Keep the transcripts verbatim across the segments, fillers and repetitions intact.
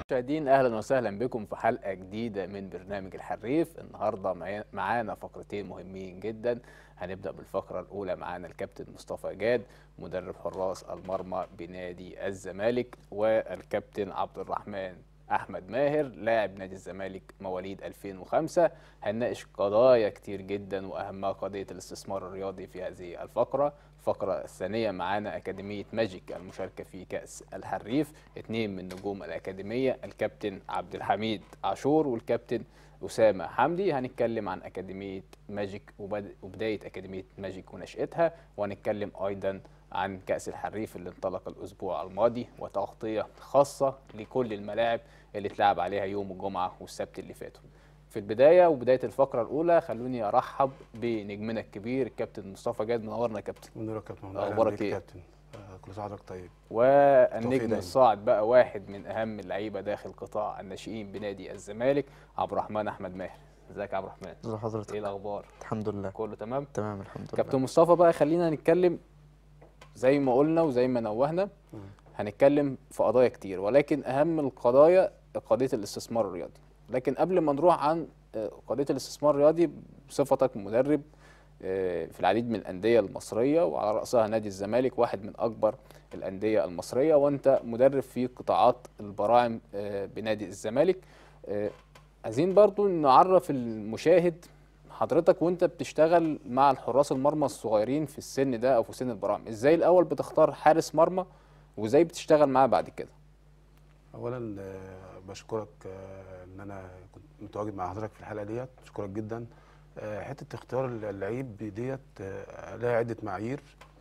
مشاهدين اهلا وسهلا بكم في حلقه جديده من برنامج الحريف. النهارده معي- معانا فقرتين مهمين جدا. هنبدا بالفقره الاولى، معانا الكابتن مصطفى جاد مدرب حراس المرمى بنادي الزمالك، والكابتن عبد الرحمن احمد ماهر لاعب نادي الزمالك مواليد ألفين وخمسة. هنناقش قضايا كتير جدا واهمها قضيه الاستثمار الرياضي في هذه الفقره. الفقرة الثانية معانا أكاديمية ماجيك المشاركة في كأس الحريف، اثنين من نجوم الأكاديمية الكابتن عبد الحميد عاشور والكابتن أسامة حمدي. هنتكلم عن أكاديمية ماجيك وبد- وبداية أكاديمية ماجيك ونشأتها، وهنتكلم أيضا عن كأس الحريف اللي انطلق الأسبوع الماضي وتغطية خاصة لكل الملاعب اللي اتلعب عليها يوم الجمعة والسبت اللي فاتوا. في البداية وبداية الفقرة الأولى خلوني أرحب بنجمنا الكبير الكابتن مصطفى جاد. منورنا يا كابتن. من نورك يا كابتن محمود. اهلا أخبارك بيك إيه؟ يا كابتن. آه، كل سنه وحضرتك طيب. والنجم دايما. الصاعد بقى واحد من أهم اللعيبة داخل قطاع الناشئين بنادي الزمالك، عبد الرحمن أحمد ماهر. ازيك يا عبد الرحمن؟ ازي حضرتك؟ إيه الأخبار؟ الحمد لله كله تمام؟ تمام الحمد لله. كابتن مصطفى بقى خلينا نتكلم زي ما قلنا وزي ما نوهنا. مم. هنتكلم في قضايا كتير، ولكن أهم القضايا قضية الاستثمار الرياضي. لكن قبل ما نروح عن آه، قضية الاستثمار الرياضي، بصفتك مدرب آه، في العديد من الأندية المصرية وعلى رأسها نادي الزمالك واحد من أكبر الأندية المصرية، وأنت مدرب في قطاعات البراعم آه، بنادي الزمالك. آه، عايزين برضو نعرف المشاهد حضرتك وانت بتشتغل مع الحراس المرمى الصغيرين في السن ده او في سن البراعم، ازاي الاول بتختار حارس مرمى وازاي بتشتغل معاه بعد كده؟ اولا آه، بشكرك آه، ان انا كنت متواجد مع حضرتك في الحلقه ديت، بشكرك جدا. آه، حته اختيار اللعيب ديت آه، لها عده معايير.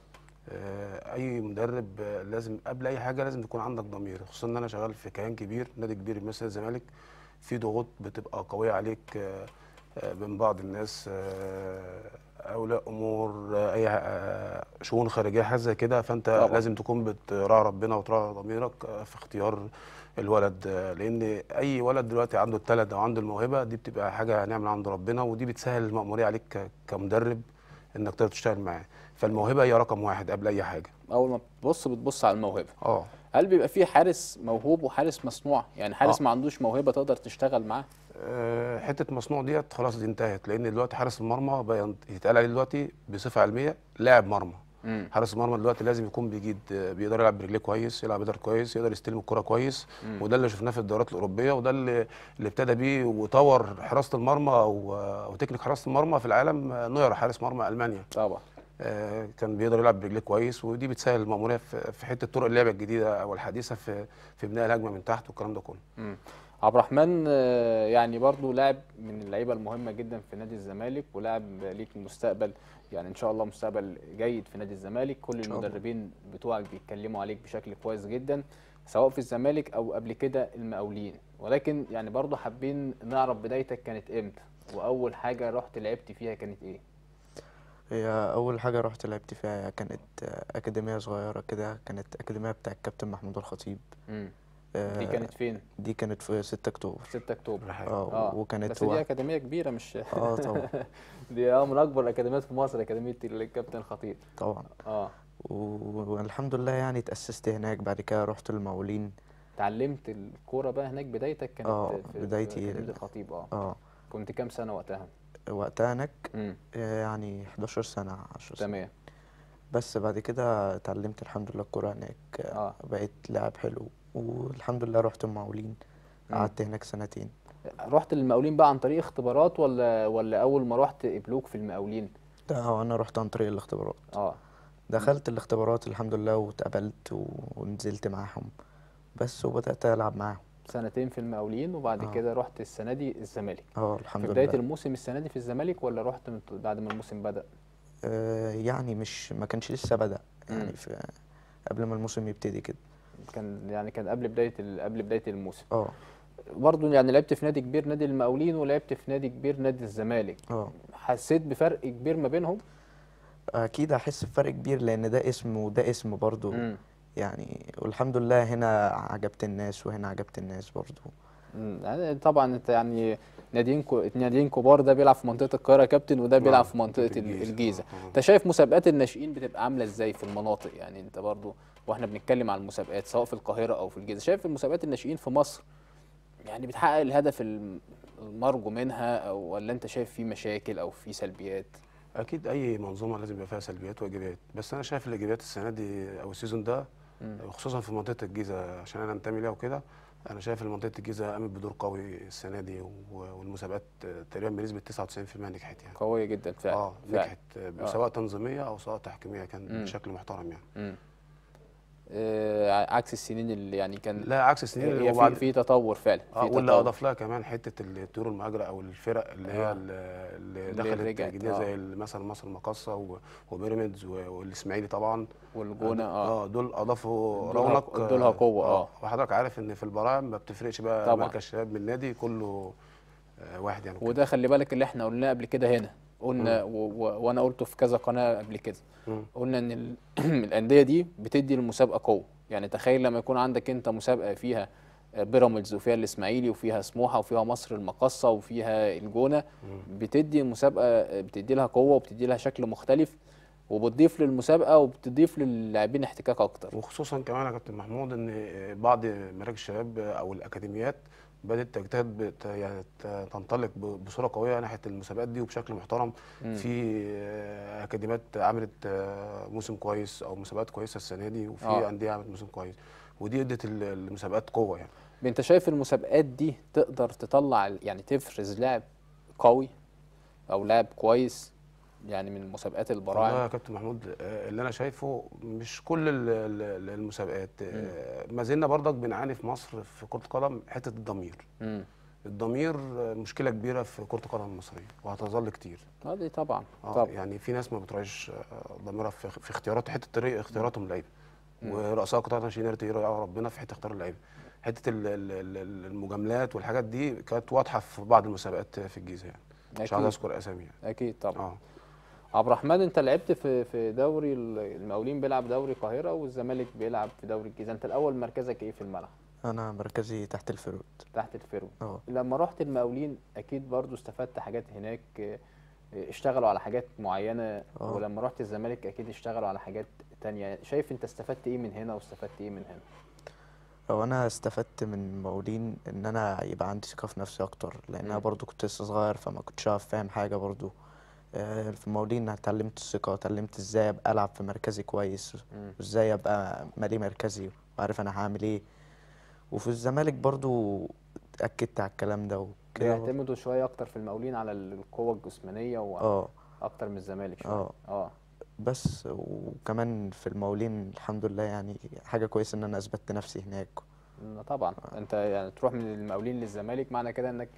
آه، اي مدرب آه، لازم قبل اي حاجه لازم تكون عندك ضمير، خصوصا ان انا شغال في كيان كبير، نادي كبير مثل الزمالك. في ضغوط بتبقى قويه عليك آه، آه، من بعض الناس، آه، اولياء امور، آه، اي آه، شؤون خارجيه، حاجه زي كده. فانت طبعا. لازم تكون بتراعي ربنا وتراعي ضميرك آه، في اختيار الولد، آه، لان اي ولد دلوقتي عنده التالت او عنده الموهبه دي بتبقى حاجه نعمه عند ربنا، ودي بتسهل المأموريه عليك ك- كمدرب انك تقدر تشتغل معاه. فالموهبه هي رقم واحد قبل اي حاجه. اول ما بتبص بتبص على الموهبه. اه هل بيبقى فيه حارس موهوب وحارس مصنوع؟ يعني حارس اه ما عندوش موهبه تقدر تشتغل معاه؟ آه، حته مصنوع ديت خلاص دي انتهت، لان دلوقتي حارس المرمى بقى يتقال عليه دلوقتي بصفه علميه لاعب مرمى. امم حارس المرمى دلوقتي لازم يكون بيجيد، آه، بيقدر يلعب برجليه كويس، يلعب بيدر كويس، يقدر يستلم الكره كويس. امم وده اللي شفناه في الدورات الاوروبيه، وده اللي اللي ابتدى بيه وطور حراسه المرمى او او تكنيك حراسه المرمى في العالم. آه، نوير حارس مرمى المانيا طبعا. آه، كان بيقدر يلعب برجليه كويس، ودي بتسهل المأمورية في في حته طرق اللعب الجديده او الحديثه في في بناء الهجمه من تحت والكلام ده كله. امم عبد الرحمن آه، يعني برضو لاعب من اللعيبه المهمه جدا في نادي الزمالك، ولاعب ليك مستقبل، يعني ان شاء الله مستقبل جيد في نادي الزمالك. كل شاء الله. المدربين بتوعك بيتكلموا عليك بشكل كويس جدا، سواء في الزمالك او قبل كده المقاولين. ولكن يعني برضو حابين نعرف بدايتك كانت امتى، واول حاجه رحت لعبت فيها كانت ايه؟ هي اول حاجه رحت لعبت فيها كانت آه، اكاديميه صغيره كده، كانت اكاديميه بتاع الكابتن محمود الخطيب. امم دي آه، كانت فين؟ دي كانت في ستة اكتوبر. ستة اكتوبر. رحاب. اه اه وكانت بس دي واحد. اكاديميه كبيره مش اه طبعا. دي اه من اكبر الاكاديميات في مصر، اكاديميه الكابتن خطيب. طبعا. اه و- والحمد لله يعني اتأسست هناك، بعد كده رحت المقاولين. اتعلمت الكوره بقى هناك، بدايتك كانت اه في, في بدايتي اكاديميه ال- الخطيب. اه اه كنت كام سنه وقتها؟ وقتها هناك امم آه، يعني حداشر سنه عشر سنين. تمام. بس بعد كده اتعلمت الحمد لله الكوره هناك، آه، اه بقيت لاعب حلو، والحمد لله رحت المقاولين، امم قعدت هناك سنتين. رحت للمقاولين بقى عن طريق اختبارات، ولا ولا اول ما رحت قبلوك في المقاولين؟ ده هو انا رحت عن طريق الاختبارات. اه دخلت الاختبارات الحمد لله واتقبلت و- ونزلت معاهم بس، وبدأت ألعب معاهم. سنتين في المقاولين، وبعد اه كده رحت السنه دي الزمالك. اه في الحمد بدايه لله. الموسم السنه دي في الزمالك، ولا رحت من- بعد ما الموسم بدأ؟ آه يعني مش ما كانش لسه بدأ، يعني امم في قبل ما الموسم يبتدي كده. كان يعني كان قبل بدايه ال- قبل بدايه الموسم. اه برضه يعني لعبت في نادي كبير نادي المقاولين، ولعبت في نادي كبير نادي الزمالك. اه حسيت بفرق كبير ما بينهم؟ اكيد هحس بفرق كبير، لان ده اسم وده اسم برضو امم يعني. والحمد لله هنا عجبت الناس وهنا عجبت الناس برضو. أمم، يعني طبعا انت يعني ناديين كو... ناديين كبار، ده بيلعب في منطقه القاهره يا كابتن، وده بيلعب نعم، في منطقه منطقة ال- الجيزة. الجيزه. آه، آه. انت شايف مسابقات الناشئين بتبقى عامله ازاي في المناطق؟ يعني انت برضو واحنا بنتكلم على المسابقات سواء في القاهره او في الجيزه، شايف المسابقات الناشئين في مصر يعني بتحقق الهدف الم- المرجو منها، او ولا انت شايف في مشاكل او في سلبيات؟ اكيد اي منظومه لازم يبقى فيها سلبيات وايجابيات، بس انا شايف الايجابيات السنه دي او السيزون ده، مم. خصوصا في منطقه الجيزه عشان انا انتمي ليها وكده. انا شايف ان منطقه الجيزه قامت بدور قوي السنه دي، و- والمسابقات تقريبا بنسبه تسعة وتسعين في المية نجحت يعني. قوية جدا فعلا. اه فعلا. نجحت، اه. سواء تنظيميه او سواء تحكيميه، كان مم. بشكل محترم يعني. مم. آه عكس السنين اللي يعني كان لا عكس السنين اللي هي في وبعد. في تطور فعلا، اه في واللي تطور. اضاف لها كمان حته الطيور المهاجره او الفرق اللي هي اه. ال- اللي اللي دخلت رجعت. جديده، اه. زي مثلا مصر المقاصه و- وبيراميدز و- والاسماعيلي طبعا. والجونة. اه. اه دول اضافوا ادولها رونق. ادولها قوة. اه. وحضرتك عارف ان في البراعم ما بتفرقش بقى طبعا. مركز شباب من النادي، كله آه واحد يعني وكده. وده خلي بالك اللي احنا قلناه قبل كده هنا، قلنا و... و... وانا قلته في كذا قناة قبل كده. مم. قلنا ان ال... الأندية دي بتدي المسابقة قوة. يعني تخيل لما يكون عندك انت مسابقة فيها بيراميدز وفيها الاسماعيلي وفيها سموحة وفيها مصر المقاصة وفيها الجونة، بتدي المسابقة، بتدي لها قوة وبتدي لها شكل مختلف، وبتضيف للمسابقة وبتضيف للاعبين احتكاك اكتر. وخصوصا كمان يا كابتن محمود ان بعض مراكز الشباب او الاكاديميات بدات تجتهد بت- يعني ت- تنطلق ب- بصوره قويه ناحيه المسابقات دي وبشكل محترم. مم. في آه، اكاديميات عملت آه، موسم كويس او مسابقات كويسه السنه دي، وفي آه. انديه عملت موسم كويس، ودي ادت ال- المسابقات قوه يعني. انت شايف المسابقات دي تقدر تطلع يعني تفرز لاعب قوي او لاعب كويس يعني من مسابقات والله البراعم؟ يا كابتن محمود، آه، اللي انا شايفه مش كل ال- ال- المسابقات، آه، ما زلنا برضك بنعاني في مصر في كره القدم حته الضمير. امم. الضمير آه، مشكله كبيره في كره القدم المصريه وهتظل كتير. اه دي طبعا. اه طبعا. يعني في ناس ما بتراعيش آه، ضميرها في في اختيارات، حته طريق اختياراتهم للعيبه، مم. ورؤساء قطاع الناشئين يرعوا ربنا في حته اختيار اللعيبه. حته ال- ال- ال- المجاملات والحاجات دي كانت واضحه في بعض المسابقات في الجيزه يعني. مش عايز اكيد. اذكر اسامي يعني. اكيد طبعا. اه عبد الرحمن، انت لعبت في في دوري المقاولين بيلعب دوري القاهره والزمالك بيلعب في دوري الجيزه، انت الاول مركزك ايه في الملعب؟ انا مركزي تحت الفرود. تحت الفرو. اه. لما رحت المقاولين اكيد برضو استفدت حاجات هناك، اه، اشتغلوا على حاجات معينه. اه. ولما رحت الزمالك اكيد اشتغلوا على حاجات تانية. شايف انت استفدت ايه من هنا واستفدت ايه من هنا؟ او انا استفدت من مقاولين ان انا يبقى عندي ثقه في نفسي اكتر، لان انا مم. برضو كنت لسه صغير فما كنتش عارف فاهم حاجه برضو. آه، في مقاولين اتعلمت الثقه، اتعلمت ازاي ابقى العب في مركزي كويس، مم. وازاي ابقى مالي مركزي وعارف انا هعمل ايه. وفي الزمالك برضو اتاكدت على الكلام ده وكده برضو. بيعتمدوا شويه اكتر في المقاولين على القوه الجسمانيه اه. واكتر من الزمالك شويه. اه. اه. بس وكمان في المقاولين الحمد لله يعني حاجه كويسه ان انا اثبتت نفسي هناك. مم، طبعا. انت يعني تروح من المقاولين للزمالك معنى كده انك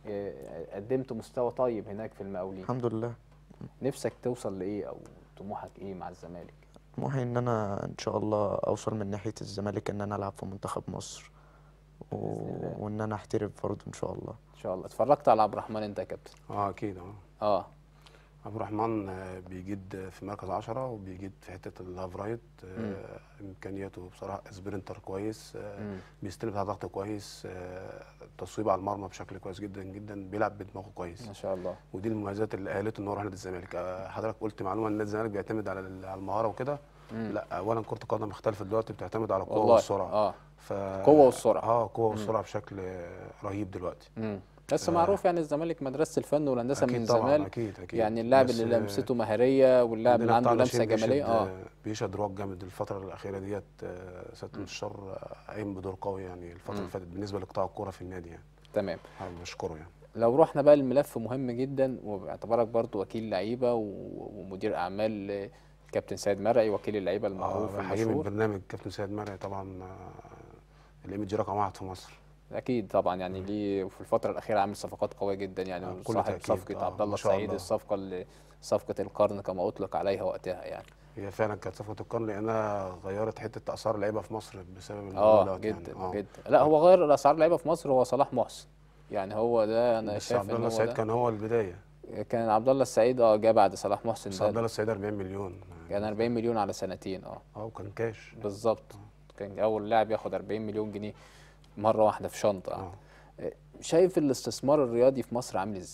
اه، قدمت مستوى طيب هناك في المقاولين. الحمد لله. نفسك توصل لايه او طموحك ايه مع الزمالك؟ طموحي ان انا ان شاء الله اوصل من ناحيه الزمالك ان انا العب في منتخب مصر و... بإذن الله. وان انا احترف برضه ان شاء الله. ان شاء الله. اتفرجت على عبد الرحمن انت يا كابتن؟ اه اكيد. اه اه. عبد الرحمن آه، بيجيد في مركز عشرة، وبيجيد في حته الهاف رايت. مم. آه، امكانياته بصراحه سبرنتر كويس، آه، مم. بيستلم تحت ضغط كويس، آه، تصويب على المرمى بشكل كويس جدا جدا، بيلعب بدماغه كويس. ما شاء الله. ودي المميزات اللي اهلته ان هو يروح نادي الزمالك. آه، حضرتك قلت معلومه ان نادي الزمالك بيعتمد على ال- على المهاره وكده. مم. لا اولا كره القدم اختلفت دلوقتي، بتعتمد على القوه والله. والسرعه. اه. ف القوة والسرعة. اه قوه والسرعه بشكل آه، رهيب دلوقتي. مم. بس آه. معروف يعني الزمالك مدرسة الفن والهندسة من اكيد طبعا. زمان. اكيد اكيد. يعني اللاعب بس، اللي آه، لمسته مهارية واللاعب اللي عندنا عنده بتاع لمسة ناشئين جمالية. بيشد اه. بيشد رواق جامد الفترة الأخيرة ديت. آه، سيادة المستشار آه، قايم بدور قوي يعني الفترة مم. اللي فاتت بالنسبة لقطاع الكورة في النادي يعني. تمام. حابب أشكره يعني. لو رحنا بقى الملف مهم جدا وباعتبارك برضو وكيل لعيبة و- ومدير أعمال آه، كابتن سيد مرعي وكيل اللعيبة المعروف اه بحييه من والمشهور. برنامج كابتن سيد مرعي طبعا. آه، الايمج رقم واحد في مصر. اكيد طبعا. يعني ليه في الفتره الاخيره عامل صفقات قويه جدا يعني، آه، بكل صاحب تأكيد. صفقه آه، عبد الله ما شاء السعيد، الله. الصفقه اللي صفقه القرن كما اطلق عليها وقتها يعني. هي فعلا كانت صفقة القرن لأنها غيرت حتة أسعار اللعيبة في مصر بسبب الموضوع اه دوت جدا يعني. اه جدا. لا هو غير اسعار اللعيبه في مصر هو صلاح محسن. يعني هو ده انا بس شايف عبد ان الله هو السعيد ده كان هو البداية. كان عبد الله السعيد اه جه بعد صلاح محسن. بس عبد ده الله السعيد أربعين مليون. كان أربعين مليون على سنتين. اه اه وكان كاش. بالظبط. كان اول لاعب ياخد أربعين مليون جنيه مره واحده في شنطه. اه شايف الاستثمار الرياضي في مصر عامل ازاي؟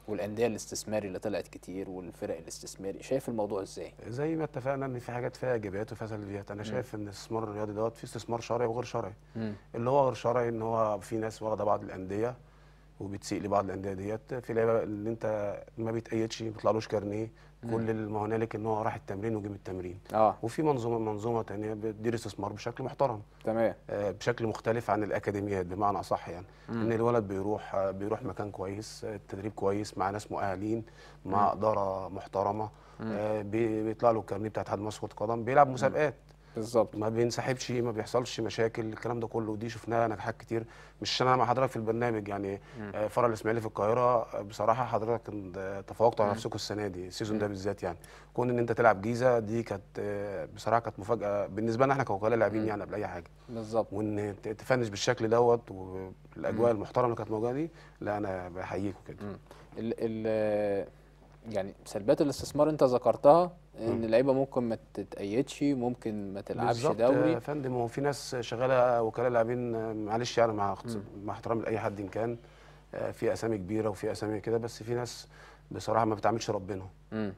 والانديه الاستثماري اللي طلعت كتير والفرق الاستثماري، شايف الموضوع ازاي؟ زي ما اتفقنا ان في حاجات فيها ايجابيات وفيها سلبيات. انا شايف ان الاستثمار الرياضي دوت في استثمار شرعي وغير شرعي. مم. اللي هو غير شرعي ان هو في ناس واخده بعض الانديه وبتسيء لبعض الانديه ديت، في لعيبه اللي انت ما بيتأيدش ما بيطلعلوش كارنيه، كل ما هنالك ان هو راح التمرين وجه من التمرين. اه وفي منظومه منظومه ثانيه بتدير استثمار بشكل محترم، تمام. آه، بشكل مختلف عن الاكاديميات بمعنى اصح يعني. مم. ان الولد بيروح آه، بيروح مكان كويس، آه، التدريب كويس مع ناس مؤهلين مع اداره محترمه، آه، بي- بيطلع له الكارنيه بتاع اتحاد مصر كره قدم، بيلعب مسابقات، بالظبط. ما بينسحبش، ما بيحصلش مشاكل، الكلام ده كله ودي شفناها نجاحات كتير. مش عشان انا مع حضرتك في البرنامج يعني، آه، فرع الاسماعيلي في القاهره، آه، بصراحه حضرتك آه، تفوقتوا على نفسكم السنه دي السيزون ده بالذات يعني. كون ان انت تلعب جيزه دي كانت آه، بصراحه كانت مفاجاه بالنسبه لنا احنا كوكلاء لاعبين يعني قبل اي حاجه. بالظبط. وان ت- تفنش بالشكل دوت والاجواء المحترمه اللي كانت موجوده دي، لا انا بحييكم كده. مم. ال ال يعني سلبيات الاستثمار انت ذكرتها، ان اللعيبه ممكن ما تتأيدش، ممكن ما تلعبش بالظبط دوري. يا فندم، هو في ناس شغاله وكلاء لاعبين، آه، معلش يعني مع اختص- مع احترامي لاي حد إن كان، آه، في اسامي كبيره وفي اسامي كده، بس في ناس بصراحه ما بتعملش ربنا. مم.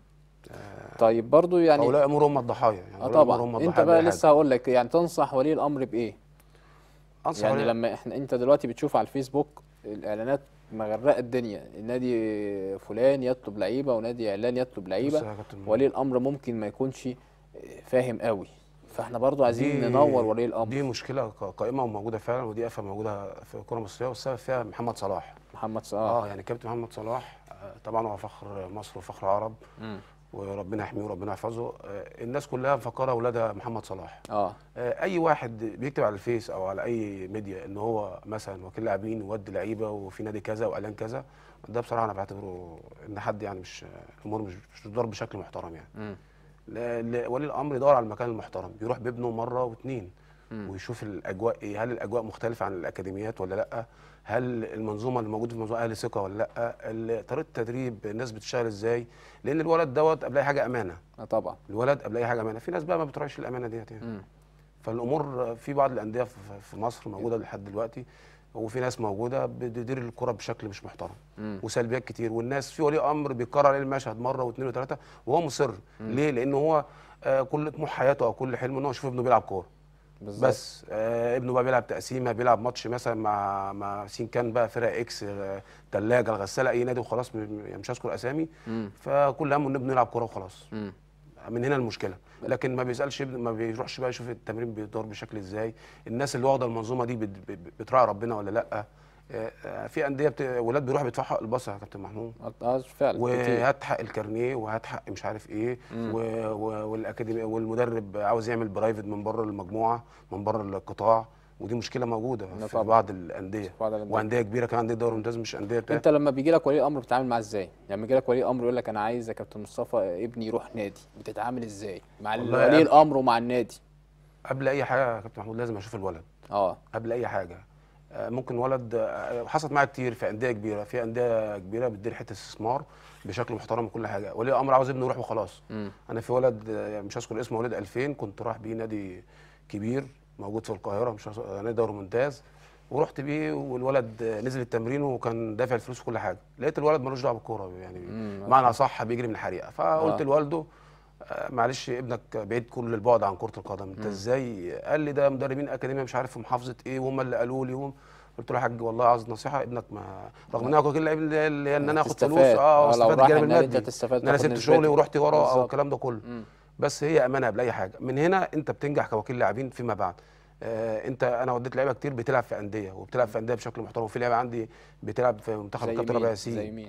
طيب برضو يعني اولياء امور هم الضحايا يعني، اه اولياء طبعا. امور هم انت الضحايا بقى باي لسه حاجه. هقول لك، يعني تنصح ولي الامر بايه؟ انصح يعني ولي لما احنا انت دلوقتي بتشوف على الفيسبوك الاعلانات مغرقه الدنيا، النادي فلان يطلب لعيبه ونادي علان يطلب بص لعيبه، يا كابتن، ولي الامر ممكن ما يكونش فاهم قوي، فاحنا برضو عايزين دي ننور ولي دي الامر. مشكله ق- قائمه وموجوده فعلا، ودي افه موجوده في الكره المصريه، والسبب فيها محمد صلاح. محمد صلاح. اه يعني كابتن محمد صلاح، آه، طبعا هو فخر مصر وفخر العرب، مم. وربنا يحميه وربنا يحفظه. آه، الناس كلها مفكره اولادها محمد صلاح. اه آه، اي واحد بيكتب على الفيس او على اي ميديا ان هو مثلا وكيل لاعبين وودي لعيبه وفي نادي كذا واعلان كذا، ده بصراحه انا بعتبره ان حد يعني مش الامور مش مش بتدار بشكل محترم يعني. مم. لا- لا- ولي الامر يدور على المكان المحترم، يروح بابنه مره واثنين مم. ويشوف الاجواء ايه، هل الاجواء مختلفه عن الاكاديميات ولا لا، هل المنظومه اللي موجوده في المنظومه اهل ثقه ولا لا، ال- طريقه التدريب الناس بتشتغل ازاي، لان الولد دوت قبل اي حاجه امانه. اه طبعا. الولد قبل اي حاجه امانه، في ناس بقى ما بتراعيش الامانه ديت يعني. مم. فالامور في بعض الانديه في في مصر موجوده لحد دلوقتي، وفي ناس موجوده بتدير الكره بشكل مش محترم، مم. وسلبيات كتير، والناس في ولي امر بيكرر عليه المشهد مره واثنين وثلاثه وهو مصر. ليه؟ لان هو آه، كل طموح حياته او كل حلمه ان هو يشوف ابنه بيلعب كوره بالظبط. بس. آه ابنه بقى بيلعب تقسيمه، بيلعب ماتش مثلا مع مع سين كان بقى فرق اكس، آه، تلاجه، الغساله، اي نادي وخلاص، م- م- يعني مش هذكر اسامي. مم. فكل همه ان ابنه يلعب كوره وخلاص. مم. من هنا المشكله. لكن ما بيسالش ابن- ما بيروحش بقى يشوف التمرين بيدور بشكل ازاي، الناس اللي واخده المنظومه دي بت- بت- بتراعي ربنا ولا لا. آه، آه، في انديه بت... ولاد بيروحوا بيدفعوا حق البصر يا كابتن محمود، اه فعلا كتير. وهات حق الكارنيه وهات حق مش عارف ايه، و... و... والاكاديمي والمدرب عاوز يعمل برايفت من بره المجموعه، من بره القطاع، ودي مشكله موجوده لا في طبعا. بعض الانديه، بعض الأندية. وانديه كبيره كمان، انديه دوري ممتاز مش انديه بتاع. انت لما بيجي لك ولي امر بتتعامل معاه ازاي؟ يعني لما يجي لك ولي امر يقول لك انا عايز يا كابتن مصطفى ابني يروح نادي، بتتعامل ازاي مع والله ولي قبل- الامر ومع النادي؟ قبل اي حاجه يا كابتن محمود لازم اشوف الولد اه قبل اي حاجه. آه، ممكن ولد، آه، حصلت معايا كتير في انديه كبيره، في انديه كبيره بتدير حته استثمار بشكل محترم وكل حاجه، ولي الامر عاوز ابنه يروح وخلاص. مم. انا في ولد، آه، مش هذكر اسمه، ولد ألفين، كنت رايح بيه نادي كبير موجود في القاهره، مش هذ- نادي دوري ممتاز، ورحت بيه والولد آه، نزل التمرين وكان دافع الفلوس وكل حاجه، لقيت الولد ملوش دعوه بالكوره يعني، مم، بمعنى صح بيجري من الحريقه. فقلت آه. لوالده آه، معلش ابنك بعيد كل البعد عن كره القدم، انت ازاي؟ قال لي ده مدربين اكاديميه مش عارف في محافظه ايه وهم اللي قالوا لي وهم. قلت له يا حاج والله عاوز نصيحه، ابنك ما رغم ان انا كنت لعيب اللي اللي هي ان انا اخد فلوس، هتستفاد. اه آه، لو استفاد راح الجانب النادي انت المادي، هتستفاد، ان انا تاخد سبت نسبتك. شغلي ورحت وراه او بالظبط. الكلام ده كله. مم. بس هي امانه قبل اي حاجه. من هنا انت بتنجح كوكيل لاعبين فيما بعد. آه انت انا وديت لعيبه كتير بتلعب في انديه وبتلعب في انديه بشكل محترم، وفي لعيبه عندي بتلعب في منتخب زي الكابتن مين؟ ربيع زي ياسين. مين؟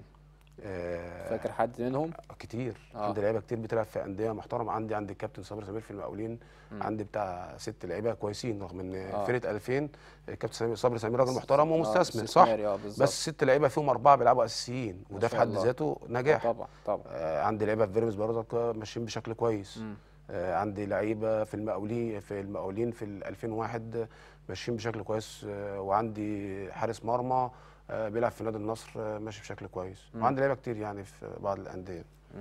آه فاكر حد منهم؟ كتير. آه. عندي لعيبه كتير بتلعب في انديه محترمه، عندي عندي الكابتن صابر سمير في المقاولين، عندي بتاع ست لعيبه كويسين، رغم ان آه. فرقه ألفين الكابتن سمير- صابر سمير راجل محترم آه، ومستثمر، صح؟ استثماري، اه بالظبط. بس ست لعيبه فيهم اربعه بيلعبوا اساسيين، ما وده في شاء حد الله. ذاته آه نجاح. طبعا طبعا. آه عندي لعيبه في فيرمز برضك ماشيين بشكل كويس. مم. آه عندي لعيبه في المقاولين في المقاولين في ال ألفين وواحد ماشيين بشكل كويس. آه وعندي حارس مرمى آه بيلعب في نادي النصر، آه ماشي بشكل كويس. وعندي لعيبه كتير يعني في بعض الانديه.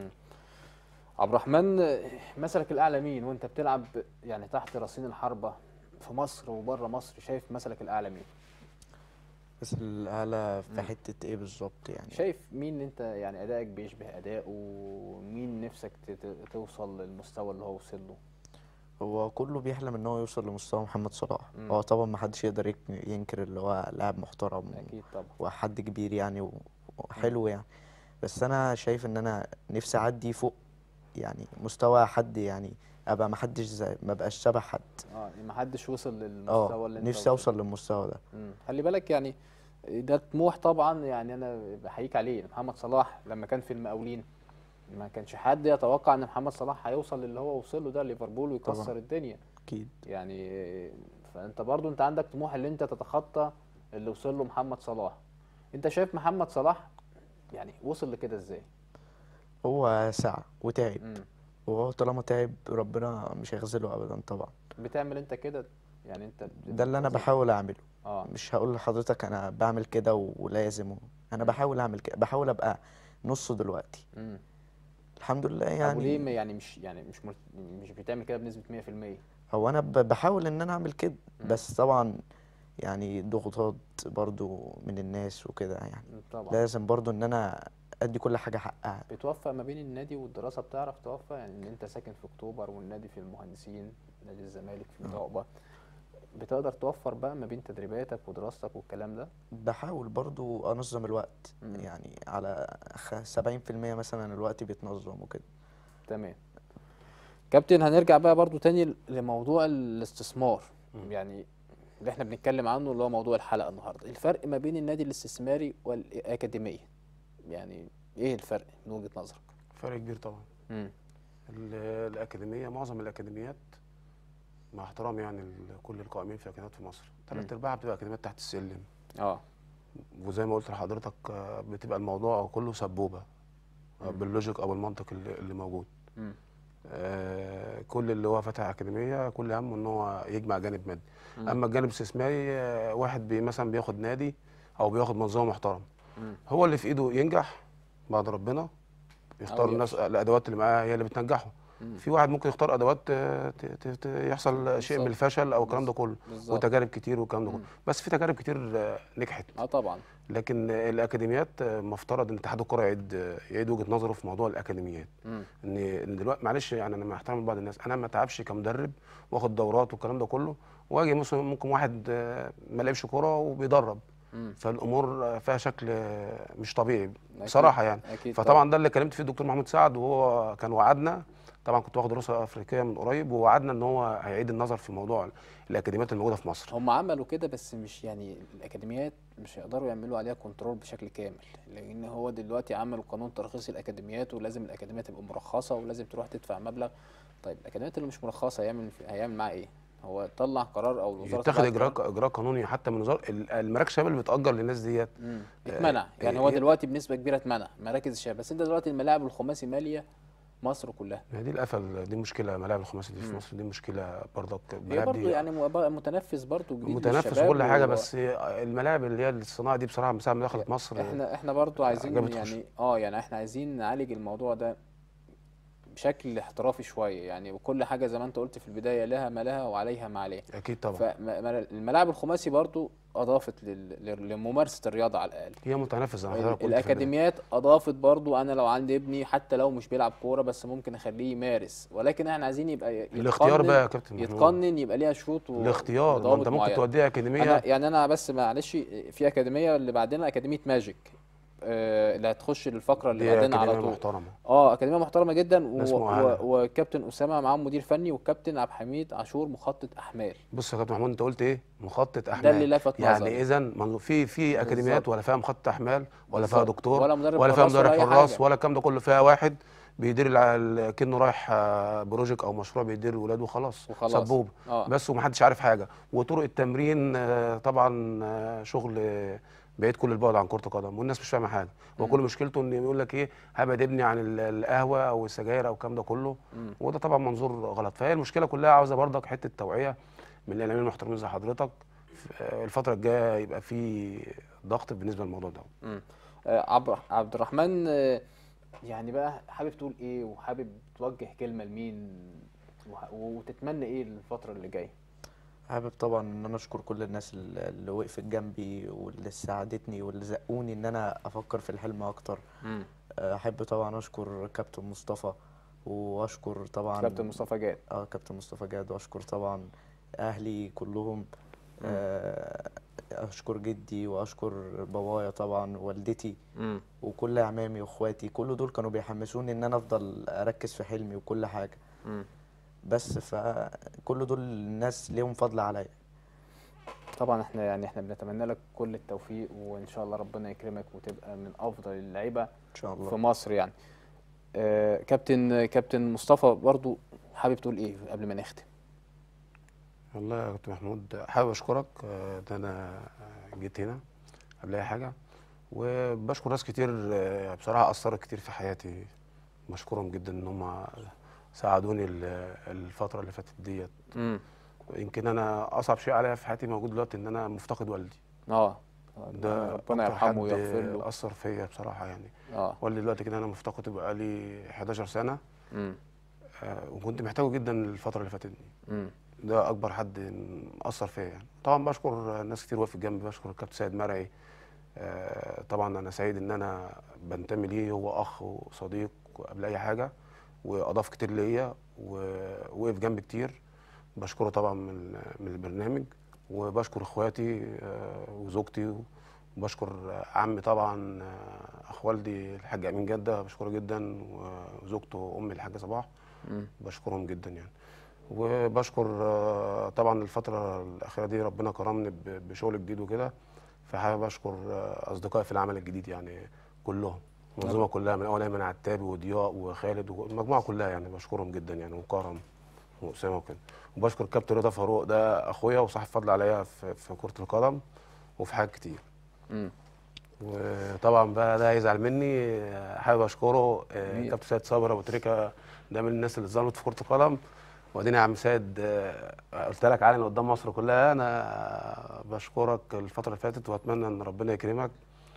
عبد الرحمن، مثلك الاعلى مين وانت بتلعب يعني تحت رصين الحربه في مصر وبره مصر؟ شايف مثلك الاعلى مين؟ بس الاعلى في مم. حته ايه بالظبط يعني؟ شايف مين انت يعني ادائك بيشبه اداؤه، ومين نفسك ت- ت- توصل للمستوى اللي هو وصل له؟ هو كله بيحلم ان هو يوصل لمستوى محمد صلاح. مم. هو طبعا ما حدش يقدر يك- ينكر اللي هو لاعب محترم اكيد طبعا. وحد كبير يعني و- مم. وحلو يعني. بس انا شايف ان انا نفسي اعدي فوق يعني مستوى حد يعني، ابقى ما حدش زي ما بقاش شبه حد. اه ما حدش وصل اه للمستوى اللي انت نفسي وصلت اوصل له. للمستوى ده. مم. خلي بالك يعني، ده طموح طبعا، يعني انا بحييك عليه. محمد صلاح لما كان في المقاولين ما كانش حد يتوقع ان محمد صلاح هيوصل للي هو وصل له ده، ليفربول، طبعا ويكسر الدنيا اكيد. يعني. فانت برضو انت عندك طموح اللي انت تتخطى اللي وصل له محمد صلاح. انت شايف محمد صلاح يعني وصل لكده ازاي؟ هو سعى وتعب، امم. وهو طالما تعب ربنا مش هيخذله ابدا طبعا. بتعمل انت كده يعني؟ انت ده اللي انا بتزق. بحاول اعمله. اه. مش هقول لحضرتك انا بعمل كده ولازم و... انا امم. بحاول اعمل كده، بحاول ابقى نصه دلوقتي. امم. الحمد لله طب وليه يعني. ما- يعني مش يعني مش مر- مش بتعمل كده بنسبة مية في المية؟ هو انا ب... بحاول ان انا اعمل كده، امم. بس طبعا يعني ضغوطات برضو من الناس وكده يعني. طبعا. لازم برضو ان انا ادي كل حاجة حقها. بتوفق ما بين النادي والدراسة؟ بتعرف توفق يعني؟ ان انت ساكن في اكتوبر والنادي في المهندسين، نادي الزمالك في آه. العقبة، بتقدر توفر بقى ما بين تدريباتك ودراستك والكلام ده؟ بحاول برضو انظم الوقت امم. يعني على سبعين في المية مثلا الوقت بيتنظم وكده. تمام. كابتن، هنرجع بقى برضو تاني لموضوع الاستثمار، مم. يعني اللي احنا بنتكلم عنه، اللي هو موضوع الحلقة النهاردة. الفرق ما بين النادي الاستثماري والأكاديمية، يعني ايه الفرق من وجهة نظرك؟ فرق كبير طبعا. امم. ال- الأكاديمية، معظم الأكاديميات مع احترامي يعني لكل القائمين في الأكاديميات في مصر، مم. تلات أرباعها بتبقى أكاديميات تحت السلم. اه. وزي ما قلت لحضرتك آه، بتبقى الموضوع كله سبوبة آه، مم. باللوجيك أو المنطق اللي اللي موجود. مم. آه، كل اللي هو فاتح أكاديمية كل همه إن هو يجمع جانب مادي. مم. أما الجانب الاستثماري آه، واحد بي مثلا بياخد نادي أو بياخد منظومة محترمة، مم. هو اللي في إيده ينجح بعد ربنا، يختار أو الناس يفشل. الأدوات اللي معاه هي اللي بتنجحه. مم. في واحد ممكن يختار ادوات آه، ت- ت- ت- يحصل شيء من بالظبط. الفشل او الكلام ده بالظبط. كله، بالظبط. وتجارب كتير والكلام ده كله. مم. بس في تجارب كتير آه، نجحت. اه طبعا. لكن آه، الاكاديميات آه، مفترض ان اتحاد الكره يعيد آه، يعيد وجهه نظره في موضوع الاكاديميات. مم. ان ان دلوقتي معلش يعني انا مع احترامي لبعض الناس، انا ما اتعبش كمدرب واخد دورات والكلام ده كله، واجي مثلا ممكن واحد آه، ما لعبش كوره وبيدرب، مم. فالامور آه، فيها شكل آه، مش طبيعي أكيد. بصراحه يعني. اكيد فطبعا ده اللي كلمت فيه الدكتور محمود سعد، وهو كان وعدنا، طبعا كنت واخد دراسه افريقيه من قريب، ووعدنا ان هو هيعيد النظر في موضوع الاكاديميات الموجوده في مصر. هم عملوا كده، بس مش يعني الاكاديميات مش هيقدروا يعملوا عليها كنترول بشكل كامل، لان هو دلوقتي عملوا قانون ترخيص الاكاديميات، ولازم الاكاديميات تبقى مرخصه ولازم تروح تدفع مبلغ. طيب الاكاديميات اللي مش مرخصه هيعمل هيعمل معاها ايه؟ هو طلع قرار او الوزاره يتخذ طلعت اجراء قرار. اجراء قانوني حتى من وزاره ال- المراكز الشباب اللي بتاجر للناس ديت. امم. آه، اتمنع يعني، هو آه، دلوقتي بنسبه كبيره اتمنع مراكز الشباب، بس انت دلوقتي الملاعب الخماسي ماليه مصر كلها. هي دي القفل، دي مشكله، ملاعب الخماسي دي في مم. مصر دي مشكله برضك. هي الملاعب برضو دي يعني مو- متنفس برضو جديد متنفس للشباب وكل حاجه، و... بس الملاعب اللي هي الصناعه دي بصراحه من ساعه ما دخلت مصر احنا احنا برضو عايزين جابت خش. يعني اه يعني احنا عايزين نعالج الموضوع ده بشكل احترافي شويه يعني، وكل حاجه زي ما انت قلت في البدايه لها ما لها وعليها ما عليها. اكيد طبعا. فالملاعب الخماسي برضو اضافت لل... لل- لممارسه الرياضه على الاقل. هي متنافسه زي ما ال- حضرتك قلت في البداية. الاكاديميات اضافت برضو، انا لو عندي ابني حتى لو مش بيلعب كوره بس ممكن اخليه يمارس، ولكن احنا عايزين يبقى ي- الاختيار يتقنن- بقى يا كابتن محمود، يتقنن، يبقى ليها شروط و- الاختيار، ما انت وضوابط ممكن معينه. توديها اكاديميه. انا يعني انا بس معلش، في اكاديميه اللي بعدنا اكاديميه ماجيك، آه، اللي هتخش الفقره اللي دي بعدنا على اكاديميه طول. محترمه. اه اكاديميه محترمه جدا، و... ناس و... مؤهله. وكابتن اسامه معاهم مدير فني، والكابتن عبد الحميد عاشور مخطط احمال. بص يا كابتن محمود، انت قلت ايه؟ مخطط ده احمال. اللي لفت يعني نظري. اذا في في اكاديميات بالظبط. ولا فيها مخطط احمال ولا فيها بالظبط. دكتور ولا مدرب ولا فيها حراس ولا مدرب اي حراس حاجه. ولا الكلام ده كله، فيها واحد بيدير الع- ال- كأنه رايح آه، بروجكت او مشروع بيدير الولاد وخلاص، وخلاص. سبوب اه. بس، ومحدش عارف حاجه. وطرق التمرين آه، طبعا آه، شغل آه، بعيد كل البعد عن كره القدم، والناس مش فاهمه حاجه. هو مم. كل مشكلته ان يقول لك ايه، هبعد ابني عن ال- القهوه او السجاير او الكلام ده كله، مم. وده طبعا منظور غلط. فهي المشكله كلها عاوزه برضك حته توعيه من الاعلاميين المحترمين زي حضرتك. آه، الفتره الجايه يبقى في ضغط بالنسبه للموضوع ده. مم. آه، عبد عبد الرحمن، آه، يعني بقى حابب تقول ايه، وحابب توجه كلمه لمين، وه- وتتمنى ايه الفتره اللي جايه؟ حابب طبعا ان انا اشكر كل الناس اللي اللي وقفت جنبي واللي ساعدتني واللي زقوني ان انا افكر في الحلم اكتر. مم. احب طبعا اشكر كابتن مصطفى، واشكر طبعا كابتن مصطفى جاد. اه كابتن مصطفى جاد، واشكر طبعا اهلي كلهم. مم. آه، اشكر جدي واشكر بابايا طبعا، والدتي مم. وكل اعمامي واخواتي، كل دول كانوا بيحمسوني ان انا افضل اركز في حلمي وكل حاجه. مم. بس فكل دول الناس ليهم فضل عليا. طبعا احنا يعني احنا بنتمنى لك كل التوفيق، وان شاء الله ربنا يكرمك وتبقى من افضل اللعيبه ان شاء الله في مصر يعني. آه كابتن كابتن مصطفى برضو حابب تقول ايه قبل ما نختم؟ والله يا كابتن محمود حابب اشكرك آه، ان انا جيت هنا قبل اي حاجه، وبشكر ناس كتير آه، بصراحه اثرت كتير في حياتي، بشكرهم جدا ان هم ساعدوني ال- الفتره اللي فاتت ديت. امم يمكن انا اصعب شيء عليا في حياتي موجود دلوقتي ان انا مفتقد والدي. اه ده ربنا اكتر يرحمه حد ويغفر له. اثر فيا بصراحه يعني. اه والدي دلوقتي كده انا مفتقده بقالي حداشر سنه، امم آه، وكنت محتاجه جدا الفتره اللي فاتت دي. امم ده اكبر حد اثر فيا يعني. طبعا بشكر ناس كتير وقفت جنبي، بشكر الكابتن سيد مرعي. آه، طبعا انا سعيد ان انا بنتمي ليه، هو اخ وصديق قبل اي حاجه، واضاف كتير ليا ووقف جنبي كتير. بشكره طبعا من من البرنامج، وبشكر اخواتي آه، وزوجتي، وبشكر عمي طبعا آه، اخ والدي الحاج امين جده، بشكره جدا، وزوجته امي الحاجه صباح، امم بشكرهم جدا يعني. وبشكر آه، طبعا الفترة الأخيرة دي ربنا كرمني ب- بشغل جديد وكده، فحابب أشكر آه، أصدقائي في العمل الجديد يعني كلهم، المنظومة كلها من أول أيمن عتابي وضياء وخالد والمجموعة كلها يعني، بشكرهم جدا يعني، وكرم وأسامة وكده. وبشكر كابتن رضا فاروق، ده أخويا وصاحب فضل عليا في في كرة القدم وفي حاجات كتير. امم وطبعا بقى ده هيزعل مني، آه، حابب أشكره آه، جميل. كابتن سيد صابر أبو تريكة، ده من الناس اللي اتظلمت في كرة القدم. وبعدين يا عم سيد آه، قلت لك علن قدام مصر كلها، انا بشكرك الفتره اللي فاتت، واتمنى ان ربنا يكرمك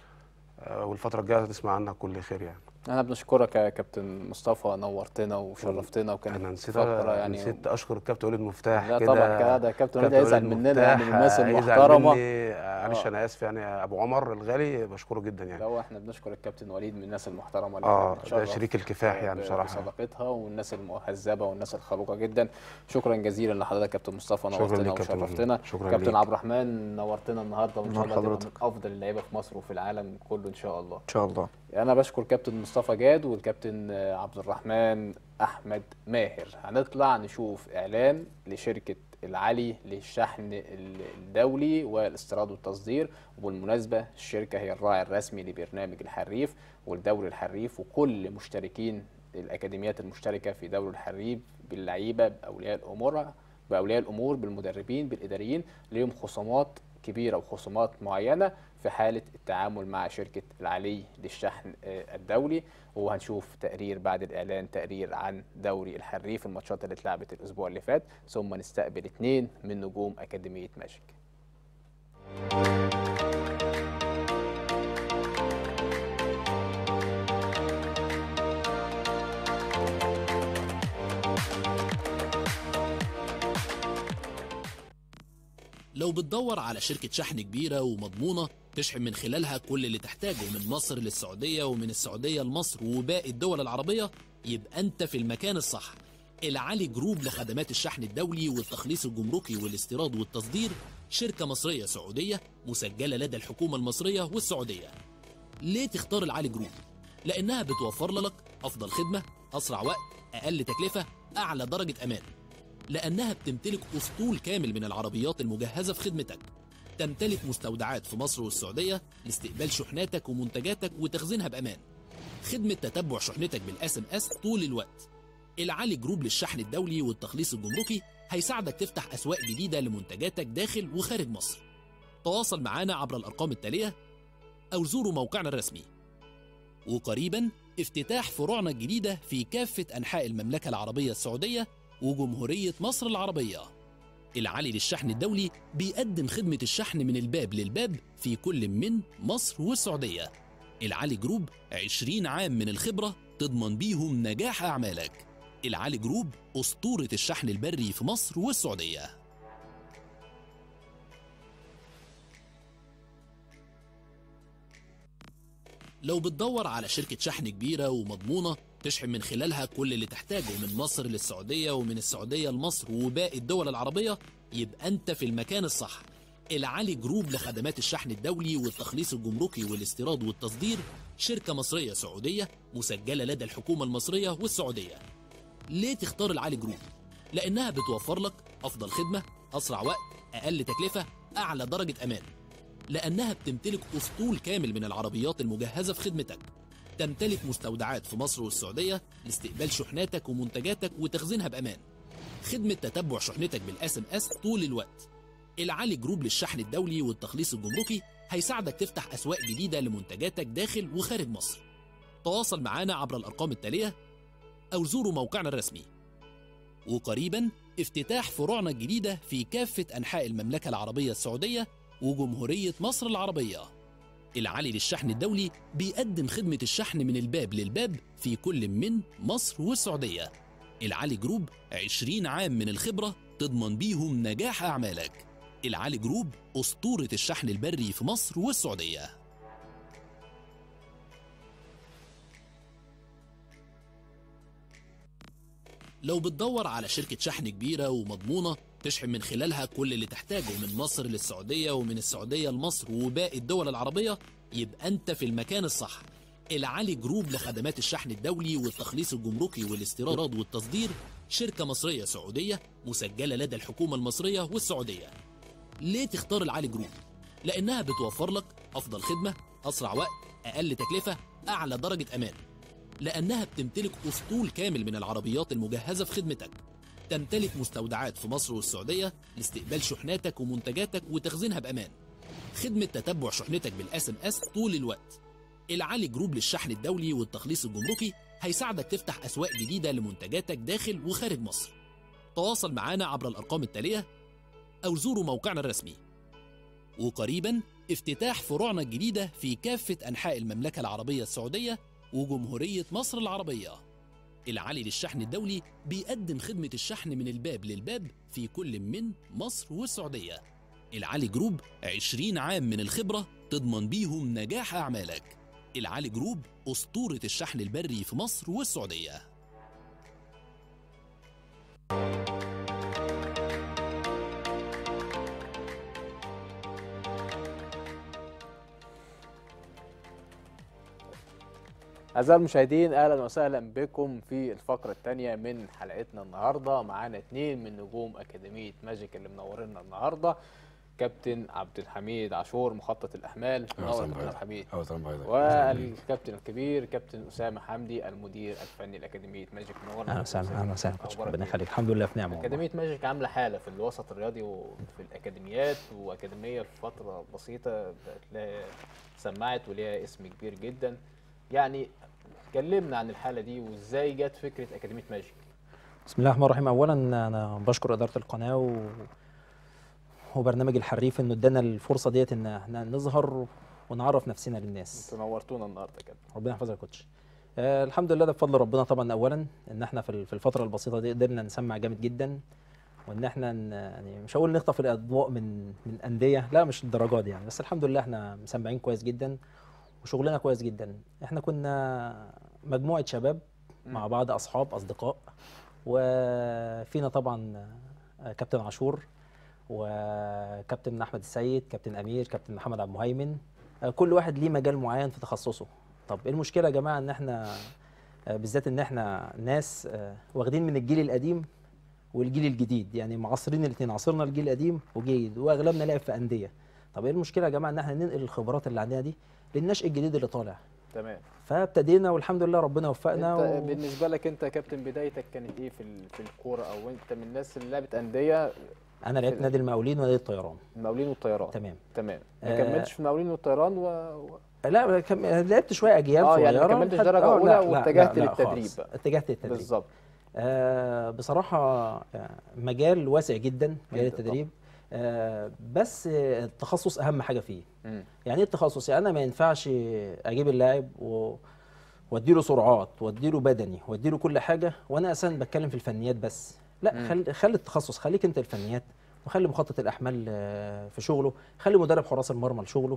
آه، والفتره الجايه تسمع عنك كل خير يعني. انا بنشكرك يا كابتن مصطفى، نورتنا وشرفتنا، وكانت انا نسيت فقره يعني. نسيت اشكر الكابتن وليد مفتاح لا كده. طبعا كده ده كابتن وليد كابتن هيزعل وليد مننا يعني، من مفتاح الناس آه، هيزعل المحترمه. مني آه، معلش اه انا اسف يعني، ابو عمر الغالي بشكره جدا يعني. لو احنا بنشكر الكابتن وليد من الناس المحترمه اللي احنا اه ده بنتشرف شريك الكفاح ب- يعني ب- بصراحه. بصداقتها، والناس المهذبه والناس الخلوقه جدا. شكرا جزيلا لحضرتك كابتن مصطفى، شكرا نورتنا ليك كابتن محمود، وشرفتنا. شكرا كابتن ليك. عبد الرحمن نورتنا النهارده، وان شاء نور الله تبقى من حضرتك. افضل اللعيبه في مصر وفي العالم كله ان شاء الله. ان شاء الله. انا بشكر كابتن مصطفى جاد والكابتن عبد الرحمن احمد ماهر. هنطلع نشوف اعلان لشركه العلي للشحن الدولي والاستيراد والتصدير. وبالمناسبه الشركه هي الراعي الرسمي لبرنامج الحريف والدوري الحريف، وكل مشتركين الاكاديميات المشتركه في دوري الحريف باللعيبه باولياء الامور باولياء الامور بالمدربين بالاداريين ليهم خصومات كبيره وخصومات معينه في حاله التعامل مع شركه العلي للشحن الدولي. وهنشوف تقرير بعد الاعلان، تقرير عن دوري الحريف، الماتشات اللي اتلعبت الاسبوع اللي فات، ثم نستقبل اثنين من نجوم اكاديميه ماجيك. لو بتدور على شركة شحن كبيرة ومضمونة تشحن من خلالها كل اللي تحتاجه من مصر للسعودية ومن السعودية لمصر وباقي الدول العربية، يبقى أنت في المكان الصح. العلي جروب لخدمات الشحن الدولي والتخليص الجمركي والاستيراد والتصدير، شركة مصرية سعودية مسجلة لدى الحكومة المصرية والسعودية. ليه تختار العلي جروب؟ لأنها بتوفر لك أفضل خدمة، أسرع وقت، أقل تكلفة، أعلى درجة أمان. لأنها بتمتلك أسطول كامل من العربيات المجهزة في خدمتك. تمتلك مستودعات في مصر والسعودية لاستقبال شحناتك ومنتجاتك وتخزينها بأمان. خدمة تتبع شحنتك بالاس ام اس طول الوقت. العلي جروب للشحن الدولي والتخليص الجمركي هيساعدك تفتح أسواق جديدة لمنتجاتك داخل وخارج مصر. تواصل معنا عبر الأرقام التالية أو زوروا موقعنا الرسمي. وقريبا افتتاح فروعنا الجديدة في كافة أنحاء المملكة العربية السعودية وجمهورية مصر العربية. العلي للشحن الدولي بيقدم خدمة الشحن من الباب للباب في كل من مصر والسعودية. العلي جروب عشرين عام من الخبرة تضمن بيهم نجاح أعمالك. العلي جروب أسطورة الشحن البري في مصر والسعودية. لو بتدور على شركة شحن كبيرة ومضمونة تشحن من خلالها كل اللي تحتاجه من مصر للسعودية ومن السعودية لمصر وباقي الدول العربية، يبقى أنت في المكان الصح. العلي جروب لخدمات الشحن الدولي والتخليص الجمركي والاستيراد والتصدير، شركة مصرية سعودية مسجلة لدى الحكومة المصرية والسعودية. ليه تختار العلي جروب؟ لأنها بتوفر لك أفضل خدمة، أسرع وقت، أقل تكلفة، أعلى درجة أمان. لأنها بتمتلك أسطول كامل من العربيات المجهزة في خدمتك. تمتلك مستودعات في مصر والسعودية لاستقبال شحناتك ومنتجاتك وتخزينها بأمان. خدمة تتبع شحنتك بالاس ام اس طول الوقت. العلي جروب للشحن الدولي والتخليص الجمركي هيساعدك تفتح أسواق جديدة لمنتجاتك داخل وخارج مصر. تواصل معنا عبر الأرقام التالية أو زوروا موقعنا الرسمي. وقريبا افتتاح فروعنا الجديدة في كافة أنحاء المملكة العربية السعودية وجمهورية مصر العربية. العلي للشحن الدولي بيقدم خدمة الشحن من الباب للباب في كل من مصر والسعودية. العلي جروب عشرين عام من الخبرة تضمن بيهم نجاح أعمالك. العلي جروب أسطورة الشحن البري في مصر والسعودية. لو بتدور على شركة شحن كبيرة ومضمونة تشحن من خلالها كل اللي تحتاجه من مصر للسعودية ومن السعودية لمصر وباقي الدول العربية، يبقى أنت في المكان الصح. العلي جروب لخدمات الشحن الدولي والتخليص الجمركي والاستيراد والتصدير، شركة مصرية سعودية مسجلة لدى الحكومة المصرية والسعودية. ليه تختار العلي جروب؟ لأنها بتوفر لك أفضل خدمة، أسرع وقت، أقل تكلفة، أعلى درجة أمان. لأنها بتمتلك أسطول كامل من العربيات المجهزة في خدمتك. تمتلك مستودعات في مصر والسعودية لاستقبال شحناتك ومنتجاتك وتخزينها بأمان. خدمة تتبع شحنتك بالاس ام اس طول الوقت. العلي جروب للشحن الدولي والتخليص الجمركي هيساعدك تفتح أسواق جديدة لمنتجاتك داخل وخارج مصر. تواصل معنا عبر الأرقام التالية أو زوروا موقعنا الرسمي. وقريبا افتتاح فروعنا الجديدة في كافة أنحاء المملكة العربية السعودية وجمهورية مصر العربية. العلي للشحن الدولي بيقدم خدمة الشحن من الباب للباب في كل من مصر والسعودية. العلي جروب عشرين عام من الخبرة تضمن بيهم نجاح أعمالك. العلي جروب أسطورة الشحن البري في مصر والسعودية. أعزائي المشاهدين، أهلا وسهلا بكم في الفقرة الثانية من حلقتنا النهاردة. معانا اثنين من نجوم أكاديمية ماجيك اللي منورنا النهاردة. كابتن عبد الحميد عاشور مخطط الأحمال، منور كابتن عبد الحميد. والكابتن الكبير كابتن أسامة حمدي المدير الفني لأكاديمية ماجيك، منورنا. أهلا وسهلا. أهلا وسهلا. ربنا يخليك. الحمد لله في نعمة. أكاديمية ماجيك عاملة حالة في الوسط الرياضي وفي الأكاديميات، وأكاديمية في فترة بسيطة بتلاقي سمعت وليها اسم كبير جدا. يعني كلمنا عن الحالة دي وازاي جت فكرة أكاديمية ماجيك. بسم الله الرحمن الرحيم. أولا أنا بشكر إدارة القناة و... وبرنامج الحريف إنه ادانا الفرصة ديت إن احنا نظهر ونعرف نفسنا للناس. انتوا نورتونا النهارده كده. ربنا يحفظك يا كوتش. آه الحمد لله، ده بفضل ربنا طبعا. أولا إن احنا في في الفترة البسيطة دي قدرنا نسمع جامد جدا، وإن احنا يعني مش هقول نخطف الأضواء من من أندية، لا مش الدرجات دي يعني، بس الحمد لله احنا مسمعين كويس جدا وشغلنا كويس جدا. احنا كنا مجموعة شباب مع بعض، أصحاب أصدقاء، وفينا طبعا كابتن عاشور وكابتن أحمد السيد، كابتن أمير، كابتن محمد عبد المهيمن. كل واحد ليه مجال معين في تخصصه. طب ايه المشكلة يا جماعة ان احنا بالذات ان احنا ناس واخدين من الجيل القديم والجيل الجديد، يعني معاصرين الاثنين، عاصرنا الجيل القديم وجيد، واغلبنا لعب في أندية. طب ايه المشكلة يا جماعة ان احنا ننقل الخبرات اللي عندنا دي للنشء الجديد اللي طالع. تمام. فابتدينا والحمد لله ربنا وفقنا. انت و... بالنسبه لك انت يا كابتن بدايتك كانت ايه في في الكوره، او انت من الناس اللي لعبت انديه؟ انا لعبت نادي المقاولين ونادي الطيران. المقاولين والطيران. تمام تمام. ما كملتش في المقاولين والطيران و... و... لا كم... لعبت شويه اجيال اه صغيره. يعني ما كملتش درجه آه اولى واتجهت لا لا للتدريب لا بقى. اتجهت للتدريب بالظبط. آه بصراحه مجال واسع جدا مجال التدريب. آه بس التخصص اهم حاجه فيه. م. يعني ايه التخصص؟ يعني انا ما ينفعش اجيب اللاعب و... واديله سرعات واديله بدني واديله كل حاجه وانا اساسا بتكلم في الفنيات بس. لا، خلي خلي التخصص، خليك انت الفنيات، وخلي مخطط الاحمال في شغله، خلي مدرب حراس المرمى لشغله،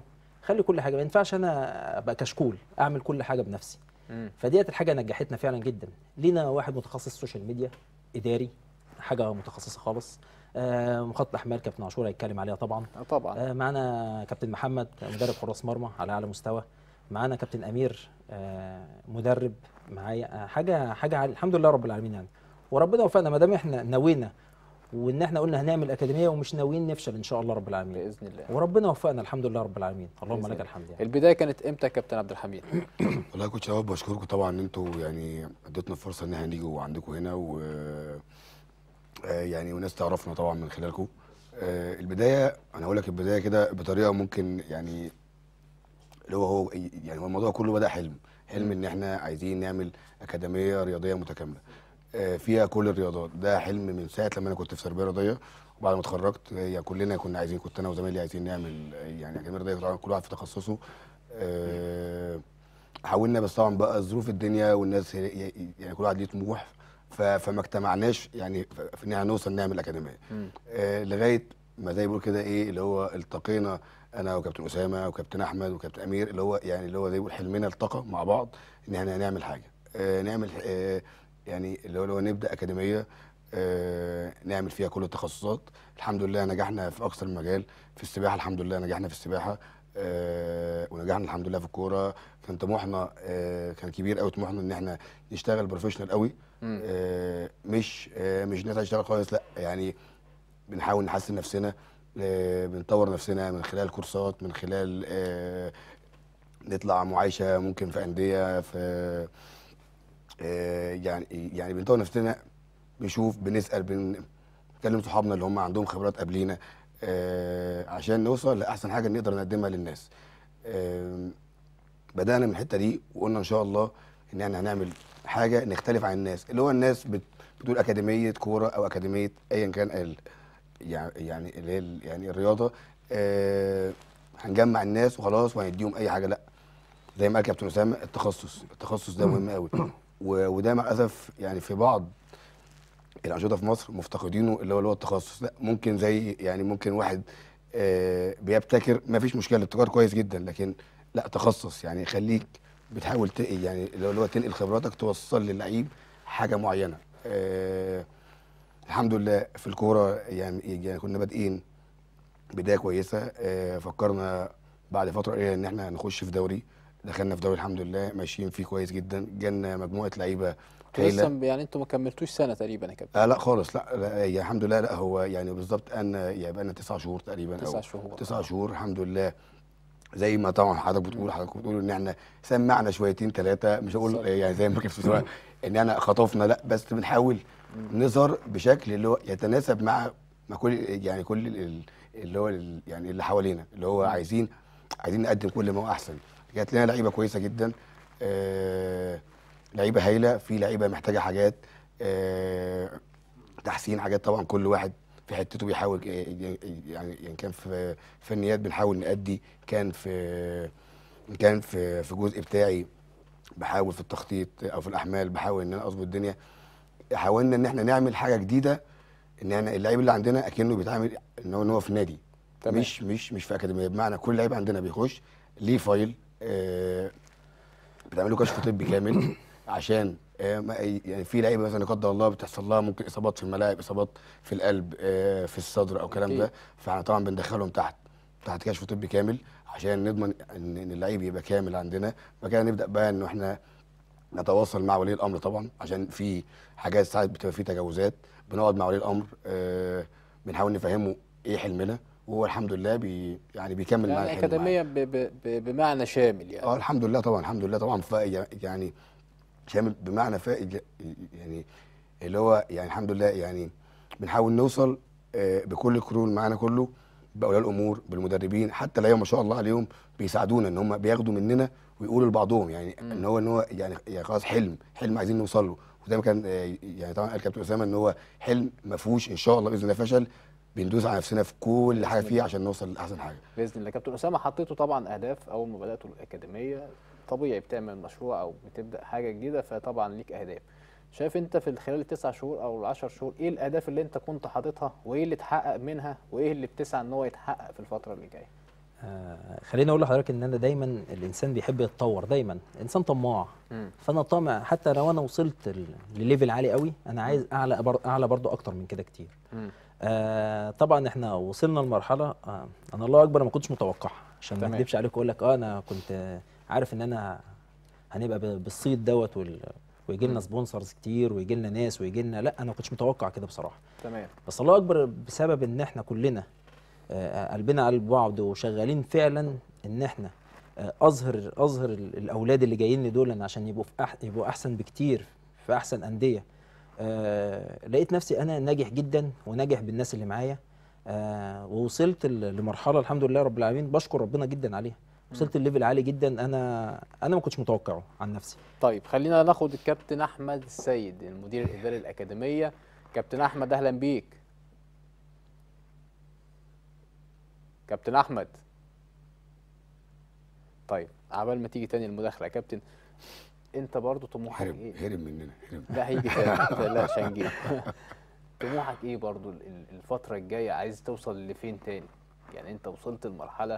خلي كل حاجه، ما ينفعش انا ابقى كشكول اعمل كل حاجه بنفسي. مم. فديت الحاجه نجحتنا فعلا جدا. لينا واحد متخصص سوشيال ميديا اداري، حاجه متخصصه خالص. آه مخطط احمال كابتن عاشور هيتكلم عليها طبعا. آه طبعا. آه معانا كابتن محمد مدرب حراس مرمى على اعلى مستوى. معانا كابتن امير آه مدرب معايا. آه حاجه حاجه عالي. الحمد لله رب العالمين يعني. وربنا وفقنا ما دام احنا نوينا وان احنا قلنا هنعمل اكاديميه ومش ناويين نفشل ان شاء الله رب العالمين باذن الله. وربنا وفقنا الحمد لله رب العالمين. اللهم بإذن لك الله. الحمد يعني. البدايه كانت امتى يا كابتن عبد الحميد؟ والله يا كوتش شباب بشكركم طبعا ان انتوا يعني اديتنا الفرصه ان احنا نيجي عندكم هنا و آه، يعني وناس تعرفنا طبعا من خلالكم. آه، البدايه انا هقول لك البدايه كده بطريقه ممكن يعني اللي هو هو يعني هو الموضوع كله بدا حلم حلم ان احنا عايزين نعمل اكاديميه رياضيه متكامله آه، فيها كل الرياضات. ده حلم من ساعه لما انا كنت في تربيه رياضيه، وبعد ما اتخرجت آه، يعني كلنا كنا عايزين، كنت انا وزمايلي عايزين نعمل آه، يعني اكاديميه رياضيه طبعا كل واحد في تخصصه. آه، حاولنا بس طبعا بقى ظروف الدنيا والناس هي- يعني كل واحد ليه طموح، ف- فما اجتمعناش يعني ف- في ان احنا نوصل نعمل اكاديميه. مم. آه لغايه ما زي بيقول كده ايه اللي هو التقينا انا وكابتن اسامه وكابتن احمد وكابتن امير، اللي هو يعني اللي هو زي بيقول حلمنا التقى مع بعض ان احنا نعمل حاجه. آه نعمل آه يعني اللي هو اللي هو نبدا اكاديميه آه نعمل فيها كل التخصصات. الحمد لله نجحنا في اكثر من مجال. في السباحه الحمد لله نجحنا في السباحه، آه ونجحنا الحمد لله في الكوره. كان طموحنا آه كان كبير قوي، طموحنا ان احنا نشتغل بروفيشنال قوي. مم. آه مش آه مش ناس هتشتغل خالص، لا يعني بنحاول نحسن نفسنا، آه بنطور نفسنا من خلال كورسات، من خلال آه نطلع معايشه ممكن في انديه، في آه يعني يعني بنطور نفسنا، بنشوف بنسال بنكلم صحابنا اللي هم عندهم خبرات قبلينا آه عشان نوصل لاحسن حاجه نقدر نقدمها للناس. آه بدانا من الحته دي وقلنا ان شاء الله ان احنا هنعمل حاجه نختلف عن الناس، اللي هو الناس بت- بتقول اكاديميه كوره او اكاديميه ايا كان ال- يعني يعني اللي هي ال- يعني الرياضه. آه هنجمع الناس وخلاص وهنديهم اي حاجه، لا. زي ما قال كابتن اسامه التخصص التخصص ده مهم قوي. و- وده مع الاسف يعني في بعض الانشطه في مصر مفتقدينه، اللي هو اللي هو التخصص. لا ممكن زي يعني ممكن واحد آه بيبتكر، ما فيش مشكله، الابتكار كويس جدا، لكن لا تخصص يعني خليك بتحاول ت- يعني اللي هو تنقل خبراتك توصل للعيب حاجه معينه. آه الحمد لله في الكوره يعني يعني كنا بادئين بدايه كويسه. آه فكرنا بعد فتره قليله ان احنا نخش في دوري، دخلنا في دوري الحمد لله ماشيين فيه كويس جدا، جالنا مجموعه لعيبه انتوا هايله. لسه يعني انتوا ما كملتوش سنه تقريبا يا كابتن؟ آه لا خالص، لا, لا يعني الحمد لله. لا هو يعني بالظبط انا يعني بقى لنا تسع شهور تقريبا تسع او شهور. تسع آه. شهور الحمد لله. زي ما طبعا حضرتك بتقول حضرتك بتقول ان احنا سمعنا شويتين ثلاثه، مش هقول بالظبط. يعني زي ما كنت بتقول ان احنا خطفنا، لا بس بنحاول نظهر بشكل اللي هو يتناسب مع مع كل يعني كل ال- اللي هو ال- يعني اللي حوالينا، اللي هو عايزين عايزين نقدم كل ما هو احسن. جات لنا لعيبه كويسه جدا، آه لعيبه هايله، في لعيبه محتاجه حاجات آه تحسين حاجات طبعا، كل واحد في حتته بيحاول يعني يعني كان في فنيات بنحاول نأدي، كان في كان في في جزء بتاعي بحاول في التخطيط او في الاحمال بحاول ان انا اظبط الدنيا. حاولنا ان احنا نعمل حاجه جديده، ان احنا اللعيب اللي عندنا اكنه بيتعامل ان هو ان هو في نادي، تمام. مش مش مش في اكاديميه. بمعنى كل لعيب عندنا بيخش ليه فايل، آه بتعمل له كشف طبي كامل عشان آه ما- يعني في لعيبه مثلا لا قدر الله بتحصل لها ممكن اصابات في الملاعب، اصابات في القلب، آه في الصدر او الكلام ده، أكيد. فاحنا طبعا بندخلهم تحت تحت كشف طبي كامل عشان نضمن ان إن اللعيب يبقى كامل عندنا. فكده نبدا بقى انه احنا نتواصل مع ولي الامر طبعا، عشان في حاجات ساعات بتبقى في تجاوزات، بنقعد مع ولي الامر آه بنحاول نفهمه ايه حلمنا، وهو الحمد لله بي يعني بيكمل معانا يعني الحلم معانا. اكاديميه ب- ب- ب- بمعنى شامل يعني. اه الحمد لله طبعا، الحمد لله طبعا ف- يعني شامل بمعنى فائج يعني اللي هو يعني الحمد لله يعني بنحاول نوصل آه، بكل الكرو اللي معانا كله، باولياء الامور بالمدربين، حتى اللعيبه ما شاء الله عليهم بيساعدونا ان هم بياخدوا مننا ويقولوا لبعضهم يعني مم. ان هو ان هو يعني يعني خلاص حلم حلم عايزين نوصل له. وزي ما كان آه، يعني طبعا قال كابتن اسامه ان هو حلم ما فيهوش ان شاء الله باذن الله فشل، بندوس على نفسنا في كل حاجه بإذن فيه الله. عشان نوصل لاحسن حاجه. باذن الله. كابتن اسامه حطيتوا طبعا اهداف اول ما بداتوا الاكاديميه، طبيعي بتعمل مشروع او بتبدا حاجه جديده فطبعا ليك اهداف. شايف انت في خلال التسع شهور او العشر شهور ايه الاهداف اللي انت كنت حاططها وايه اللي اتحقق منها وايه اللي بتسعى ان هو يتحقق في الفتره اللي جايه؟ آه خليني اقول لحضرتك ان انا دايما الانسان بيحب يتطور، دايما الانسان طماع. مم. فانا طامع حتى لو انا وصلت ل- لليفل عالي قوي، انا عايز اعلى بر... اعلى برضو اكتر من كده كتير. مم. آه طبعا احنا وصلنا لمرحله، آه انا الله اكبر ما كنتش متوقعها، عشان ما تمام. اكذبش عليك واقول لك اه انا كنت آه، عارف ان انا هنبقى ب- بالصيت دوت وال... ويجي لنا مم. سبونسرز كتير ويجي لنا ناس ويجي لنا، لا انا ما كنتش متوقع كده بصراحه. تمام. بس الله اكبر بسبب ان احنا كلنا آه، قلبنا على بعض وشغالين فعلا ان احنا آه، اظهر اظهر ال- الاولاد اللي جايين لي دول عشان يبقوا في أح يبقوا احسن بكتير في احسن انديه. آه، لقيت نفسي انا ناجح جدا وناجح بالناس اللي معايا. آه، ووصلت ل- لمرحله الحمد لله رب العالمين بشكر ربنا جدا عليها. وصلت الليفل عالي جدا، انا انا ما كنتش متوقعه عن نفسي. طيب خلينا ناخد الكابتن احمد السيد المدير الاداري الاكاديميه. كابتن احمد اهلا بيك. كابتن احمد. طيب عبال ما تيجي تاني المداخله يا كابتن، انت برضو طموحك هرب ايه؟ هرب مننا هرب. لا هيجي تاني ما تقلقش هنجيب. طموحك ايه برضو ال- ال- الفتره الجايه؟ عايز توصل لفين تاني؟ يعني انت وصلت لمرحله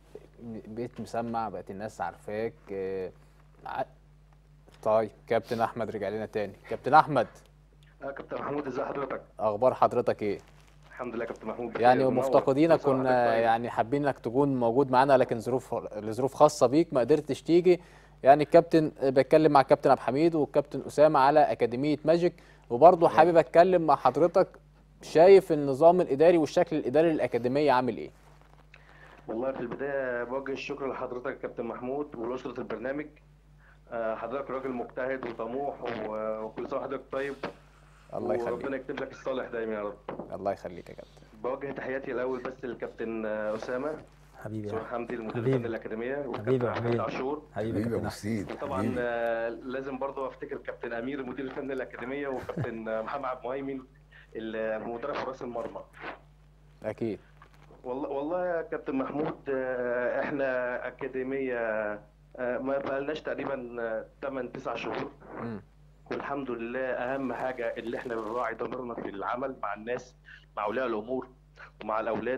بقيت مسمع، بقت الناس عارفاك. آه، ع- طيب كابتن احمد رجع لنا تاني. كابتن احمد اه كابتن محمود، ازي حضرتك؟ اخبار حضرتك ايه؟ الحمد لله كابتن محمود بخير، يعني منور. مفتقدينك، كل سنة كنا وحضرتك طيب. يعني حابين انك تكون موجود معانا، لكن ظروف لظروف خاصه بيك ما قدرتش تيجي. يعني الكابتن بتكلم مع الكابتن عبد الحميد والكابتن اسامه على اكاديميه ماجيك، وبرضه حابب اتكلم مع حضرتك. شايف النظام الاداري والشكل الاداري للاكاديميه عامل ايه؟ والله في البدايه بوجه الشكر لحضرتك يا كابتن محمود ولاسره البرنامج. آه، حضرتك راجل مجتهد وطموح و- وكل سنه وحضرتك طيب. الله وربنا يخليك. يكتب لك الصالح دايما يا رب. الله يخليك يا كابتن. بوجه تحياتي الاول بس للكابتن آه، اسامه حبيبي سور يا حمدي المدير حبيبي. الفني للاكاديميه، حبيبي والكابتن يا احمد حبيبي. عاشور. حبيبي يا حبيبي يا كابتن ابو أحمد. سيد وطبعا حبيبي. آه، لازم برضه افتكر كابتن امير المدير الفني للاكاديميه، وكابتن آه، محمد عبد المهيمن المدرب حراس المرمى. اكيد. والله والله يا كابتن محمود، آه، احنا اكاديميه آه، ما بقالناش تقريبا ثمانية تسعة شهور، مم. والحمد لله. اهم حاجه اللي احنا بنراعي ضميرنا في العمل مع الناس، مع اولياء الامور ومع الاولاد.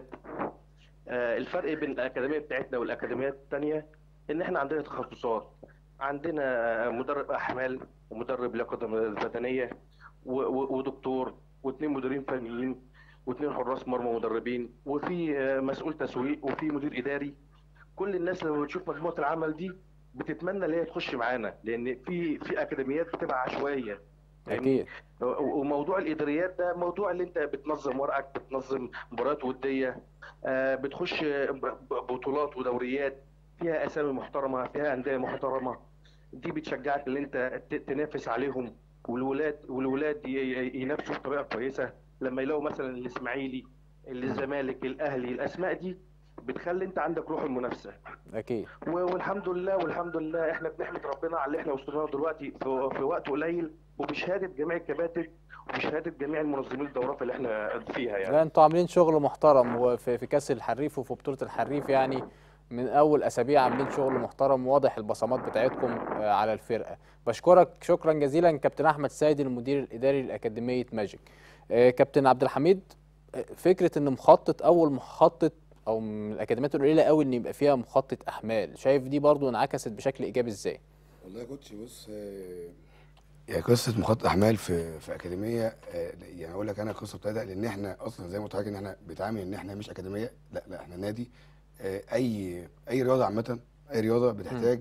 آه، الفرق بين الاكاديميه بتاعتنا والاكاديميات الثانيه ان احنا عندنا تخصصات. عندنا مدرب احمال ومدرب لياقه بدنيه و- و- ودكتور واثنين مديرين فنيين واثنين حراس مرمى مدربين، وفي آه، مسؤول تسويق وفي مدير اداري. كل الناس لما بتشوف مجموعه العمل دي بتتمنى ان هي تخش معانا، لان في في اكاديميات بتبقى عشوائيه. فاهمني؟ اكيد. و- وموضوع الاداريات ده موضوع اللي انت بتنظم ورقك، بتنظم مباريات وديه، آه، بتخش ب- ب- بطولات ودوريات فيها اسامي محترمه، فيها انديه محترمه. دي بتشجعك ان انت ت- تنافس عليهم، والولاد والولاد ي- ي- ينافسوا بطريقه كويسه. لما يلاقوا مثلا الاسماعيلي، الزمالك، الاهلي، الاسماء دي بتخلي انت عندك روح المنافسه. اكيد. و- والحمد لله والحمد لله احنا بنحمد ربنا على اللي احنا وصلنا له دلوقتي في, في وقت قليل، وبشهاده جميع الكباتن وبشهاده جميع المنظمين الدورات اللي احنا فيها يعني. لا انتوا عاملين شغل محترم، وفي في كاس الحريف وفي بطوله الحريف يعني من اول اسابيع عاملين شغل محترم، واضح البصمات بتاعتكم آه، على الفرقه. بشكرك شكرا جزيلا كابتن احمد سيد المدير الاداري لاكاديميه ماجيك. آه، كابتن عبد الحميد، آه، فكره ان مخطط اول مخطط او من الاكاديميات القليله قوي ان يبقى فيها مخطط احمال، شايف دي برضو انعكست بشكل ايجابي ازاي؟ والله يا كوتش بص، آه، يعني قصه مخطط احمال في في اكاديميه، آه، يعني اقول لك انا القصه بتاعتها، لان احنا اصلا زي ما قلت لحضرتك ان احنا بنتعامل ان احنا مش اكاديميه، لا لا احنا نادي. آه، اي اي رياضه عامه، اي رياضه بتحتاج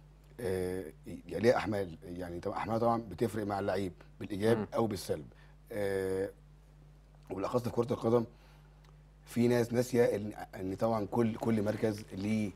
آه، يعني ليها احمال. يعني طبعا احمال طبعا بتفرق مع اللعيب بالايجاب مم. او بالسلب. آه، وبالاخص في كره القدم في ناس ناسيه ان ان طبعا كل كل مركز ليه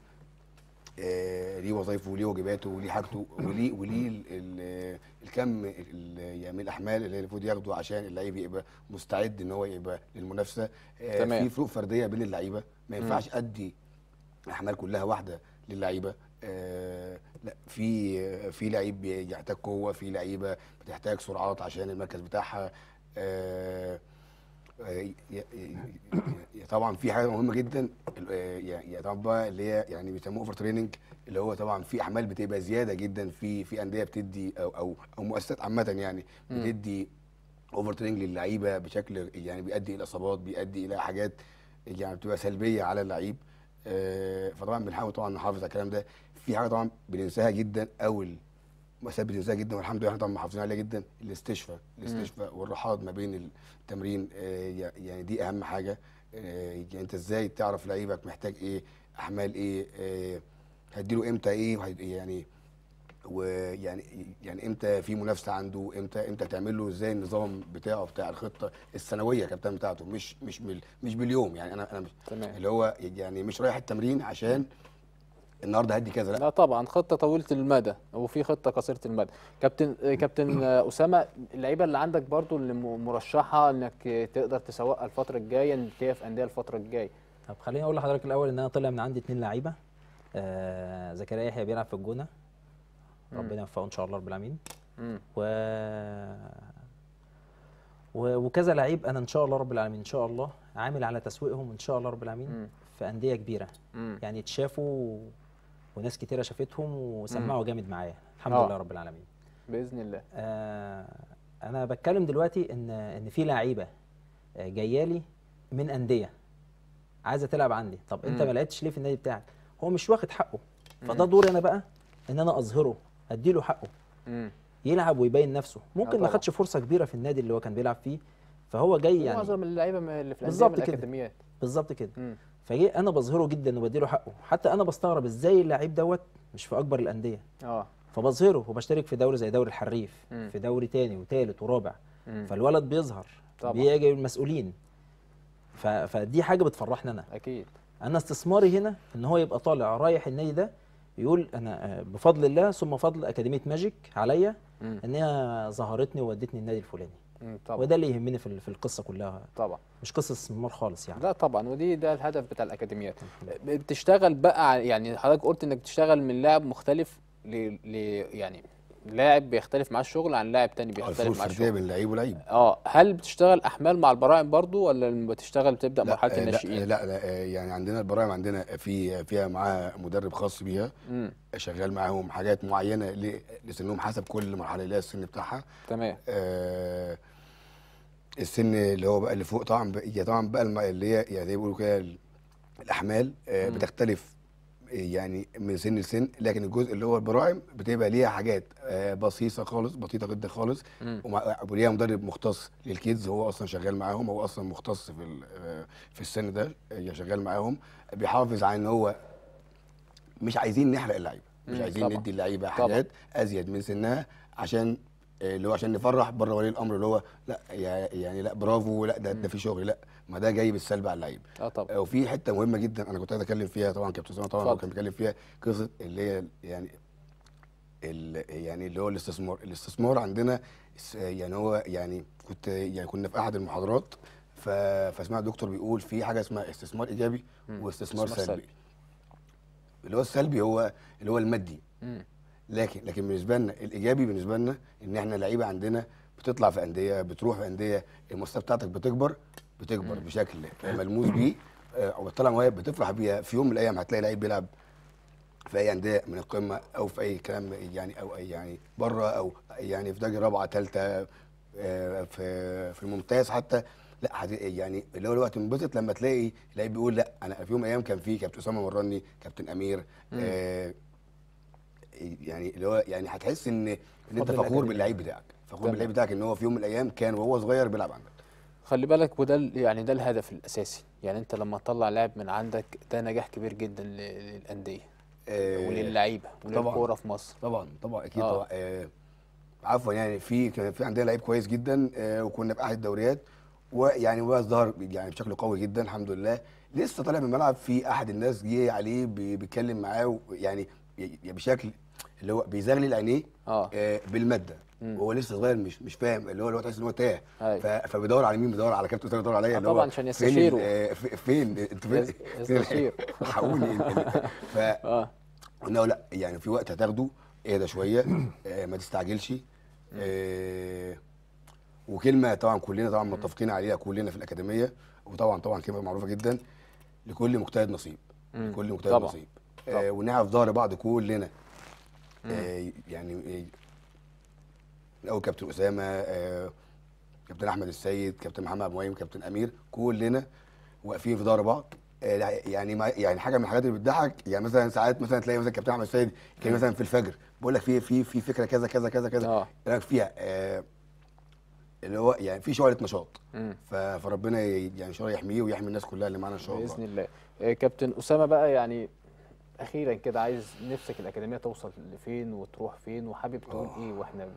آه، ليه وظايفه وليه واجباته وليه حاجته وليه وليه ال- ال- الكم ال- يعني من الاحمال اللي المفروض ياخده عشان اللعيب يبقى مستعد ان هو يبقى للمنافسه. آه، تمام. في فروق فرديه بين اللعيبه، ما ينفعش ادي احمال كلها واحده للعيبه. آه لا، في في لعيب بيحتاج قوه، في لعيبه بتحتاج سرعات عشان المركز بتاعها. آه آه، ي- ي- ي- طبعا في حاجه مهمه جدا، آه، يعني طبعا بقى اللي هي يعني بيسموه اوفر تريننج، اللي هو طبعا في احمال بتبقى زياده جدا، في في انديه بتدي او او او مؤسسات عامه يعني مم. بتدي اوفر تريننج للعيبه بشكل يعني بيؤدي الى اصابات، بيؤدي الى حاجات يعني بتبقى سلبيه على اللعيب. آه، فطبعا بنحاول طبعا نحافظ على الكلام ده. في حاجه طبعا بننساها جدا، او المسائل بننساها جدا والحمد لله احنا طبعا محافظين عليها جدا، الاستشفاء الاستشفاء والرحاض ما بين التمرين. آه، يعني دي اهم حاجه. آه، يعني انت ازاي تعرف لعيبك محتاج ايه، احمال ايه، آه، هتديله امتى ايه، وهي- يعني ويعني يعني امتى في منافسه عنده، امتى امتى تعمل له ازاي النظام بتاعه بتاع الخطه السنويه كابتن بتاعته، مش مش بال مش باليوم. يعني انا انا مش تمام. اللي هو يعني مش رايح التمرين عشان النهارده هدي كذا، لا. لا طبعا خطه طويله المدى وفي خطه قصيره المدى. كابتن كابتن اسامه، اللعيبه اللي عندك برضو اللي م- مرشحه انك تقدر تسوقها الفتره الجايه، ان تلاقيها في انديه الفتره الجايه. طب خليني اقول لحضرتك الاول ان انا طلع من عندي اتنين لعيبه. آه زكريا يحيى بيلعب في الجونه، ربنا يوفقه ان شاء الله رب العالمين. امم و... و... وكذا لعيب انا ان شاء الله رب العالمين ان شاء الله عامل على تسويقهم ان شاء الله رب العالمين مم. في انديه كبيره، امم يعني اتشافوا وناس كتيره شافتهم وسمعوا جامد معايا الحمد آه. لله رب العالمين. باذن الله. آه انا بتكلم دلوقتي ان ان في لعيبه آه، جايه لي من انديه عايزه تلعب عندي. طب انت مم. ما لعبتش ليه في النادي بتاعك؟ هو مش واخد حقه، فده مم. دوري انا بقى ان انا اظهره، اديله حقه امم يلعب ويبين نفسه. ممكن ما طبعا. خدش فرصه كبيره في النادي اللي هو كان بيلعب فيه، فهو جاي يعني معظم اللعيبه اللي في الانديه بالظبط من كده. الاكاديميات. بالظبط كده. امم فجي انا بظهره جدا وبديله حقه، حتى انا بستغرب ازاي اللعيب دوت مش في اكبر الانديه، اه فبظهره وبشترك في دوري زي دوري الحريف، مم. في دوري تاني وتالت ورابع، امم فالولد بيظهر طبعا. بيجي المسؤولين. ف... فدي حاجه بتفرحني انا. اكيد. انا استثماري هنا ان هو يبقى طالع رايح النادي ده يقول انا آه، بفضل الله ثم فضل اكاديميه ماجيك عليا امم ان هي ظهرتني وودتني النادي الفلاني. أمم، طبعا. وده اللي يهمني في ال- في القصه كلها، طبعا. مش قصه استثمار خالص يعني. لا طبعا، ودي ده الهدف بتاع الاكاديميات. بتشتغل بقى ع- يعني حضرتك قلت انك بتشتغل من لاعب مختلف ل... ل... يعني لاعب بيختلف معاه الشغل عن لاعب تاني الفروق بيختلف معاه الفرديه الشغل. بين لعيب ولعيب. اه هل بتشتغل احمال مع البراعم برضو، ولا لما بتشتغل بتبدا لا مرحله آه، لا الناشئين؟ آه، لا لا آه، يعني عندنا البراعم عندنا في فيها معاه مدرب خاص بيها، امم شغال معاهم حاجات معينه ل- لسنهم حسب كل مرحله اللي هي السن بتاعها. تمام. آه، السن اللي هو بقى اللي فوق طبعا بقى- هي طبعا بقى الم- اللي هي يعني زي ما بيقولوا كده ال- الاحمال آه، مم. بتختلف يعني من سن لسن، لكن الجزء اللي هو البراعم بتبقى ليها حاجات آه، بسيطه خالص، بسيطه جدا خالص، امم ومع- وليها مدرب مختص للكيدز هو اصلا شغال معاهم، هو اصلا مختص في ال- آه، في السن ده آه، شغال معاهم، بيحافظ على ان هو مش عايزين نحرق اللعيبه، مش مم، عايزين طبعا. ندي اللعيبه طبعا. حاجات ازيد من سنها عشان آه، اللي هو عشان نفرح بره ولي الامر اللي هو لا يا- يعني لا برافو، لا ده ده في شغل، لا ما ده جاي بالسلب على اللعيب. اه طبعا. آه، وفي حته مهمه جدا انا كنت عايز اتكلم فيها، طبعا كابتن اسامه طبعا هو اتفضل. كان بيتكلم فيها، قصه اللي هي يعني ال- يعني اللي هو الاستثمار. الاستثمار عندنا س- يعني هو يعني كنت يعني كنا في احد المحاضرات ف- فسمعت الدكتور بيقول في حاجه اسمها استثمار ايجابي مم. واستثمار استثمار سلبي. سلبي. اللي هو السلبي هو اللي هو المادي، امم لكن لكن بالنسبه لنا الايجابي بالنسبه لنا ان احنا لعيبه عندنا بتطلع في انديه، بتروح في انديه، المستوى بتاعتك بتكبر بتكبر مم. بشكل ملموس بيه، آه، وبتطلع مواهب بتفرح بيها. في يوم من الايام هتلاقي لعيب بيلعب في اي انديه من القمه او في اي كلام يعني، او أي يعني بره، او يعني في درجه رابعه ثالثه في في الممتاز حتى، لا هت- يعني اللي هو الوقت انبسط لما تلاقي لعيب بيقول لا انا في يوم من الايام كان في كابتن اسامه مرني، كابتن امير، مم. آه يعني اللي هو يعني هتحس ان ان انت فضل فخور الأكاديمية. باللعيب بتاعك، فخور تمام. باللعيب بتاعك ان هو في يوم من الايام كان وهو صغير بيلعب عندك. خلي بالك، وده ال- يعني ده الهدف الاساسي. يعني انت لما تطلع لاعب من عندك ده نجاح كبير جدا ل- للانديه آه، وللعيبه وللكوره في مصر. طبعا طبعا اكيد آه. طبعا. آه عفوا يعني في كان في عندنا لعيب كويس جدا، آه وكنا في احد الدوريات، ويعني هو ظهر يعني بشكل قوي جدا الحمد لله، لسه طالع من الملعب في احد الناس جه عليه بي- بيتكلم معاه يعني بشكل اللي هو بيزغلل عينيه اه آه بالماده، مم. وهو لسه صغير مش مش فاهم، اللي هو اللي هو تحس ان هو تاه، أيوة. ف- فبيدور على مين؟ بيدور على كابتن اسامه، بيدور عليا آه اللي هو طبعا عشان فين يستشيره. ال- آه، في- فين انتوا فين؟ يس- يستشير. الحقوني ال- ال- ف اه قلنا له لا يعني في وقت هتاخده، اهدى شويه، آه ما تستعجلش. آه وكلمه طبعا كلنا طبعا متفقين عليها كلنا في الاكاديميه، وطبعا طبعا كلمه معروفه جدا، لكل مجتهد نصيب، مم. لكل مجتهد طبعا. نصيب. طبعا. آه ونقف في ظهر بعض كلنا. آه يعني آه، من اول كابتن اسامه، آه كابتن احمد السيد، كابتن محمد ابو معين، كابتن امير، كلنا واقفين في ظهر بعض، آه، يعني ما يعني حاجه من الحاجات اللي بتضحك، يعني مثلا ساعات مثلا تلاقي مثلا كابتن احمد السيد كان مثلا في الفجر بقول لك في في في فكره كذا كذا كذا كذا اه ايه رايك فيها، آه، اللي هو يعني في شعله نشاط. مم. ف- فربنا ي- يعني ان شاء الله يحميه ويحمي الناس كلها اللي معانا ان شاء الله. باذن الله. آه، كابتن اسامه بقى، يعني اخيرا كده عايز نفسك الاكاديميه توصل لفين وتروح فين، وحابب تقول ايه واحنا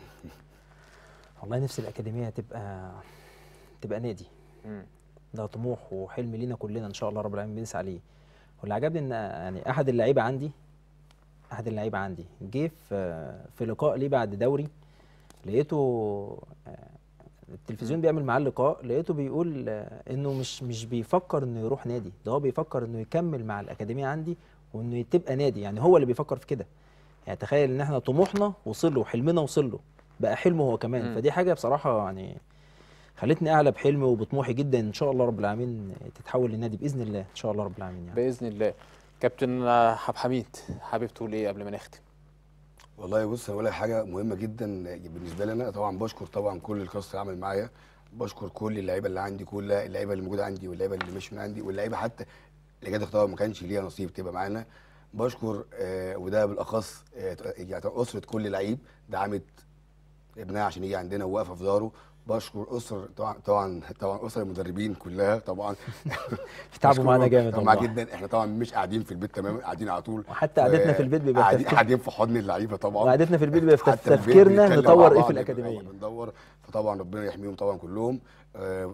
والله نفسي الاكاديميه تبقى تبقى نادي. مم. ده طموح وحلم لينا كلنا ان شاء الله رب العالمين بنسعى ليه. واللي عجبني ان يعني احد اللعيبه عندي احد اللعيبه عندي جه في في لقاء ليه بعد دوري، لقيته آه، التلفزيون بيعمل معاه اللقاء، لقيته بيقول آه، انه مش مش بيفكر انه يروح نادي، ده هو بيفكر انه يكمل مع الاكاديميه عندي وانه تبقى نادي. يعني هو اللي بيفكر في كده. يعني تخيل ان احنا طموحنا وصل له وحلمنا وصل له، بقى حلمه هو كمان. مم. فدي حاجه بصراحه يعني خلتني اعلى بحلمي وبطموحي جدا، ان شاء الله رب العالمين تتحول لنادي باذن الله ان شاء الله رب العالمين يعني. باذن الله. كابتن آه، عبد الحميد، حابب تقول ايه قبل ما نختم؟ والله بص هقول لك حاجه مهمه جدا بالنسبه لي انا، طبعا بشكر طبعا كل الكاست اللي عمل معايا، بشكر كل اللعيبه اللي عندي، كل اللعيبه اللي موجوده عندي واللعيبه اللي مش من عندي واللعيبه حتى اللي جت طبعا ما كانش ليها نصيب تبقى معانا. بشكر آه وده بالاخص آه يعني اسره كل لعيب دعمت ابنها عشان يجي عندنا وواقفه في داره. بشكر اسر طبعا طبعا طبعا اسر المدربين كلها طبعا تعبوا معانا جامد طبعا والله. جدا. احنا طبعا مش قاعدين في البيت تمام، قاعدين على طول، وحتى قعدتنا في البيت بيبقى قاعدين تفكير- قاعدين في حضن اللعيبه طبعا، وقعدتنا في البيت بيبقى حتى في البيت تفكيرنا بنتكلم نطور مع ايه في بعض، الاكاديميه. بندور. فطبعا ربنا يحميهم طبعا كلهم. آه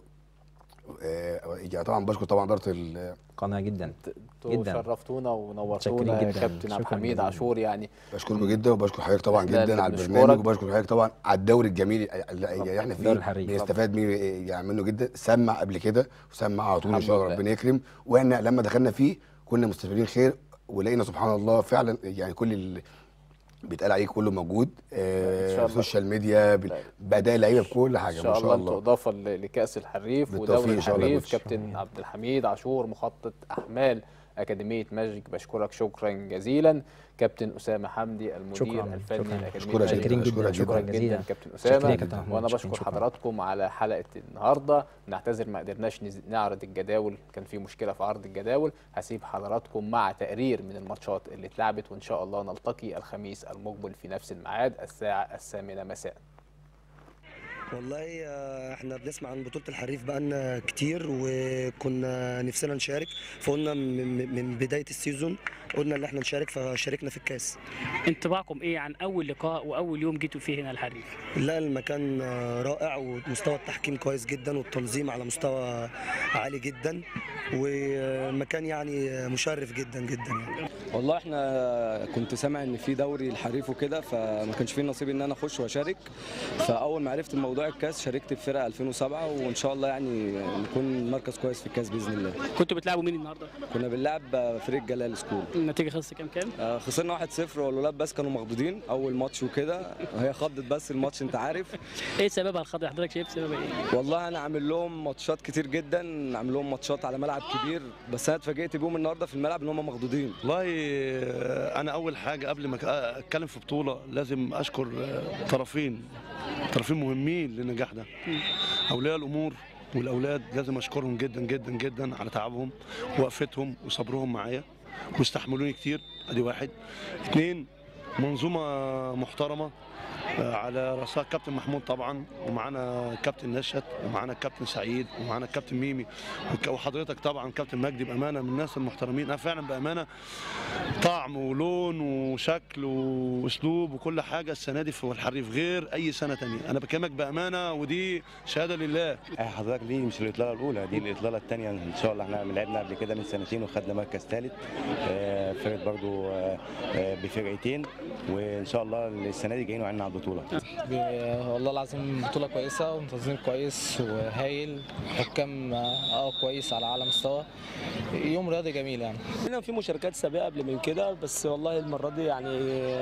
آه يعني طبعا بشكر طبعا اداره ال- قناعه جدا انتوا جدا. شرفتونا ونورتونا متشكرين يا جدا. كابتن عبد شكراً الحميد جزيلاً. عاشور. يعني بشكركم جدا وبشكر حضرتك طبعا إحنا جدا اللي على بنشكرك. البرنامج، وبشكر حضرتك طبعا على الدوري الجميل اللي احنا الدوري فيه الحريف. بنستفاد منه يعني منه جدا. سمع قبل كده وسمع على طول ان الحمد شاء الله لله. ربنا يكرم. واحنا لما دخلنا فيه كنا مستفيدين خير، ولقينا سبحان الله فعلا يعني كل اللي بيتقال عليه كله موجود. إن شاء آه الله. السوشيال ميديا بال- باداء لعيبه بكل حاجه ان ما شاء الله شاء انتوا الله. اضافه ل- لكاس الحريف بالتوفيق ودوري إن شاء الله يا الحريف. كوتش. كابتن عبد الحميد عاشور مخطط احمال اكاديميه ماجيك، بشكرك شكرا جزيلا. كابتن اسامه حمدي المدير شكراً. الفني شكراً. لاكاديميه شكراً ماجيك. شاكرين جدا شكراً شكرا جداً. جزيلا. كابتن شكراً اسامه. يا كابتن محمود. وانا شكراً. بشكر شكراً. حضراتكم على حلقه النهارده. نعتذر ما قدرناش نز- نعرض الجداول، كان في مشكله في عرض الجداول. هسيب حضراتكم مع تقرير من الماتشات اللي اتلعبت، وان شاء الله نلتقي الخميس المقبل في نفس الميعاد الساعه الثامنه مساء. والله آه، احنا بنسمع عن بطولة الحريف بقالنا كتير وكنا نفسنا نشارك، فقلنا من من بداية السيزون قلنا ان احنا نشارك فشاركنا في الكاس. انطباعكم ايه عن اول لقاء واول يوم جيتوا فيه هنا الحريف؟ لا المكان آه، رائع ومستوى التحكيم كويس جدا والتنظيم على مستوى عالي جدا ومكان يعني مشرف جدا جدا يعني. والله احنا كنت سامع ان في دوري الحريف وكده، فما كانش في نصيب ان انا اخش واشارك. فاول ما عرفت الموضوع الكاس شاركت في فرقه ألفين وسبعة، وان شاء الله يعني نكون مركز كويس في الكاس باذن الله. كنتوا بتلعبوا مين النهارده؟ كنا بنلعب فريق جلال سكول. النتيجه خلصت كام كام؟ آه، خسرنا واحد صفر والولاد بس كانوا مخضوضين اول ماتش وكده، هي خضت بس الماتش انت عارف. ايه سببها الخضه؟ حضرتك شايف سببها ايه؟ والله انا عامل لهم ماتشات كتير جدا، عامل لهم ماتشات على ملعب كبير، بس انا اتفاجئت بيهم النهارده في الملعب ان هم مخضوضين. والله انا اول حاجه قبل ما اتكلم في بطوله لازم اشكر طرفين طرفين مهمين للنجاح ده. اولياء الامور والاولاد لازم اشكرهم جدا جدا جدا على تعبهم ووقفتهم وصبرهم معايا واستحملوني كتير. ادي واحد. اثنين، منظومه محترمه على راسها الكابتن محمود طبعا، ومعانا الكابتن نشأت، ومعانا الكابتن سعيد، ومعانا الكابتن ميمي، وحضرتك طبعا كابتن مجدي. بامانه من الناس المحترمين، انا فعلا بامانه طعم ولون وشكل واسلوب وكل حاجه السنه دي في الحريف غير اي سنه ثانيه. انا بكلمك بامانه ودي شهاده لله. حضرتك دي مش الاطلاله الاولى، دي الاطلاله الثانيه ان شاء الله. احنا لعبنا قبل كده من سنتين وخدنا مركز ثالث، فرقه برضو بفرقتين، وان شاء الله السنه دي جايين وعنا على البطوله. والله العظيم بطوله كويسه وتنظيم كويس وهايل، حكام اه كويس على اعلى مستوى، يوم رياضي جميل يعني. هنا في مشاركات سابقه قبل من كده، بس والله المره دي يعني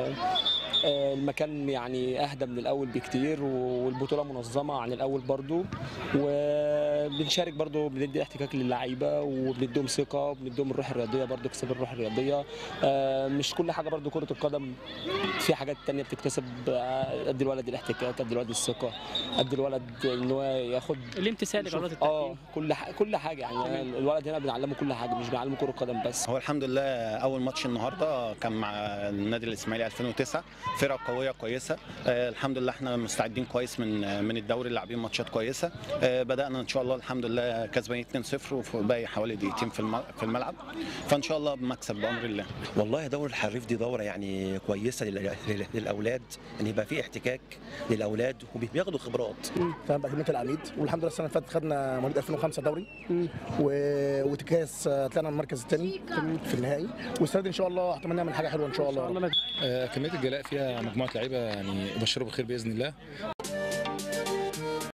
المكان يعني اهدى من الاول بكتير، والبطوله منظمه عن الاول برضو، و آه بنشارك برضو، بندي احتكاك للعيبه وبنديهم ثقه وبنديهم الروح الرياضيه، برضو كسب الروح الرياضيه. آه مش كل حاجه برضو كره القدم، في حاجات تانية بتكتسب. ادي الولد الاحتكاك، ادي الولد الثقه، ادي الولد ان هو ياخد الامتثال لقرارات التحكيم. اه كل حاجه كل حاجه يعني تمام. الولد هنا بنعلمه كل حاجه، مش بنعلمه كره قدم بس. هو الحمد لله اول ماتش النهارده كان مع النادي الاسماعيلي ألفين وتسعة، فرقه قويه كويسه. آه الحمد لله احنا مستعدين كويس من من الدوري، لاعبين ماتشات كويسه. آه بدانا ان شاء الله الحمد لله كسبانين اتنين صفر وباقي حوالي دقيقتين في في الملعب، فان شاء الله بمكسب بامر الله. والله دوره الحريف دي دوره يعني كويسه للاولاد، ان يبقى في احتكاك للاولاد وبياخدوا خبرات. فاهم بأكاديمية العميد، والحمد لله السنه اللي فاتت خدنا مواليد ألفين وخمسة دوري و... وتكاس طلعنا المركز الثاني في النهائي، والسنه دي ان شاء الله احتمال نعمل حاجه حلوه ان شاء الله. آه كميه الجلاء فيها مجموعه لعيبه يعني ابشروا بخير باذن الله.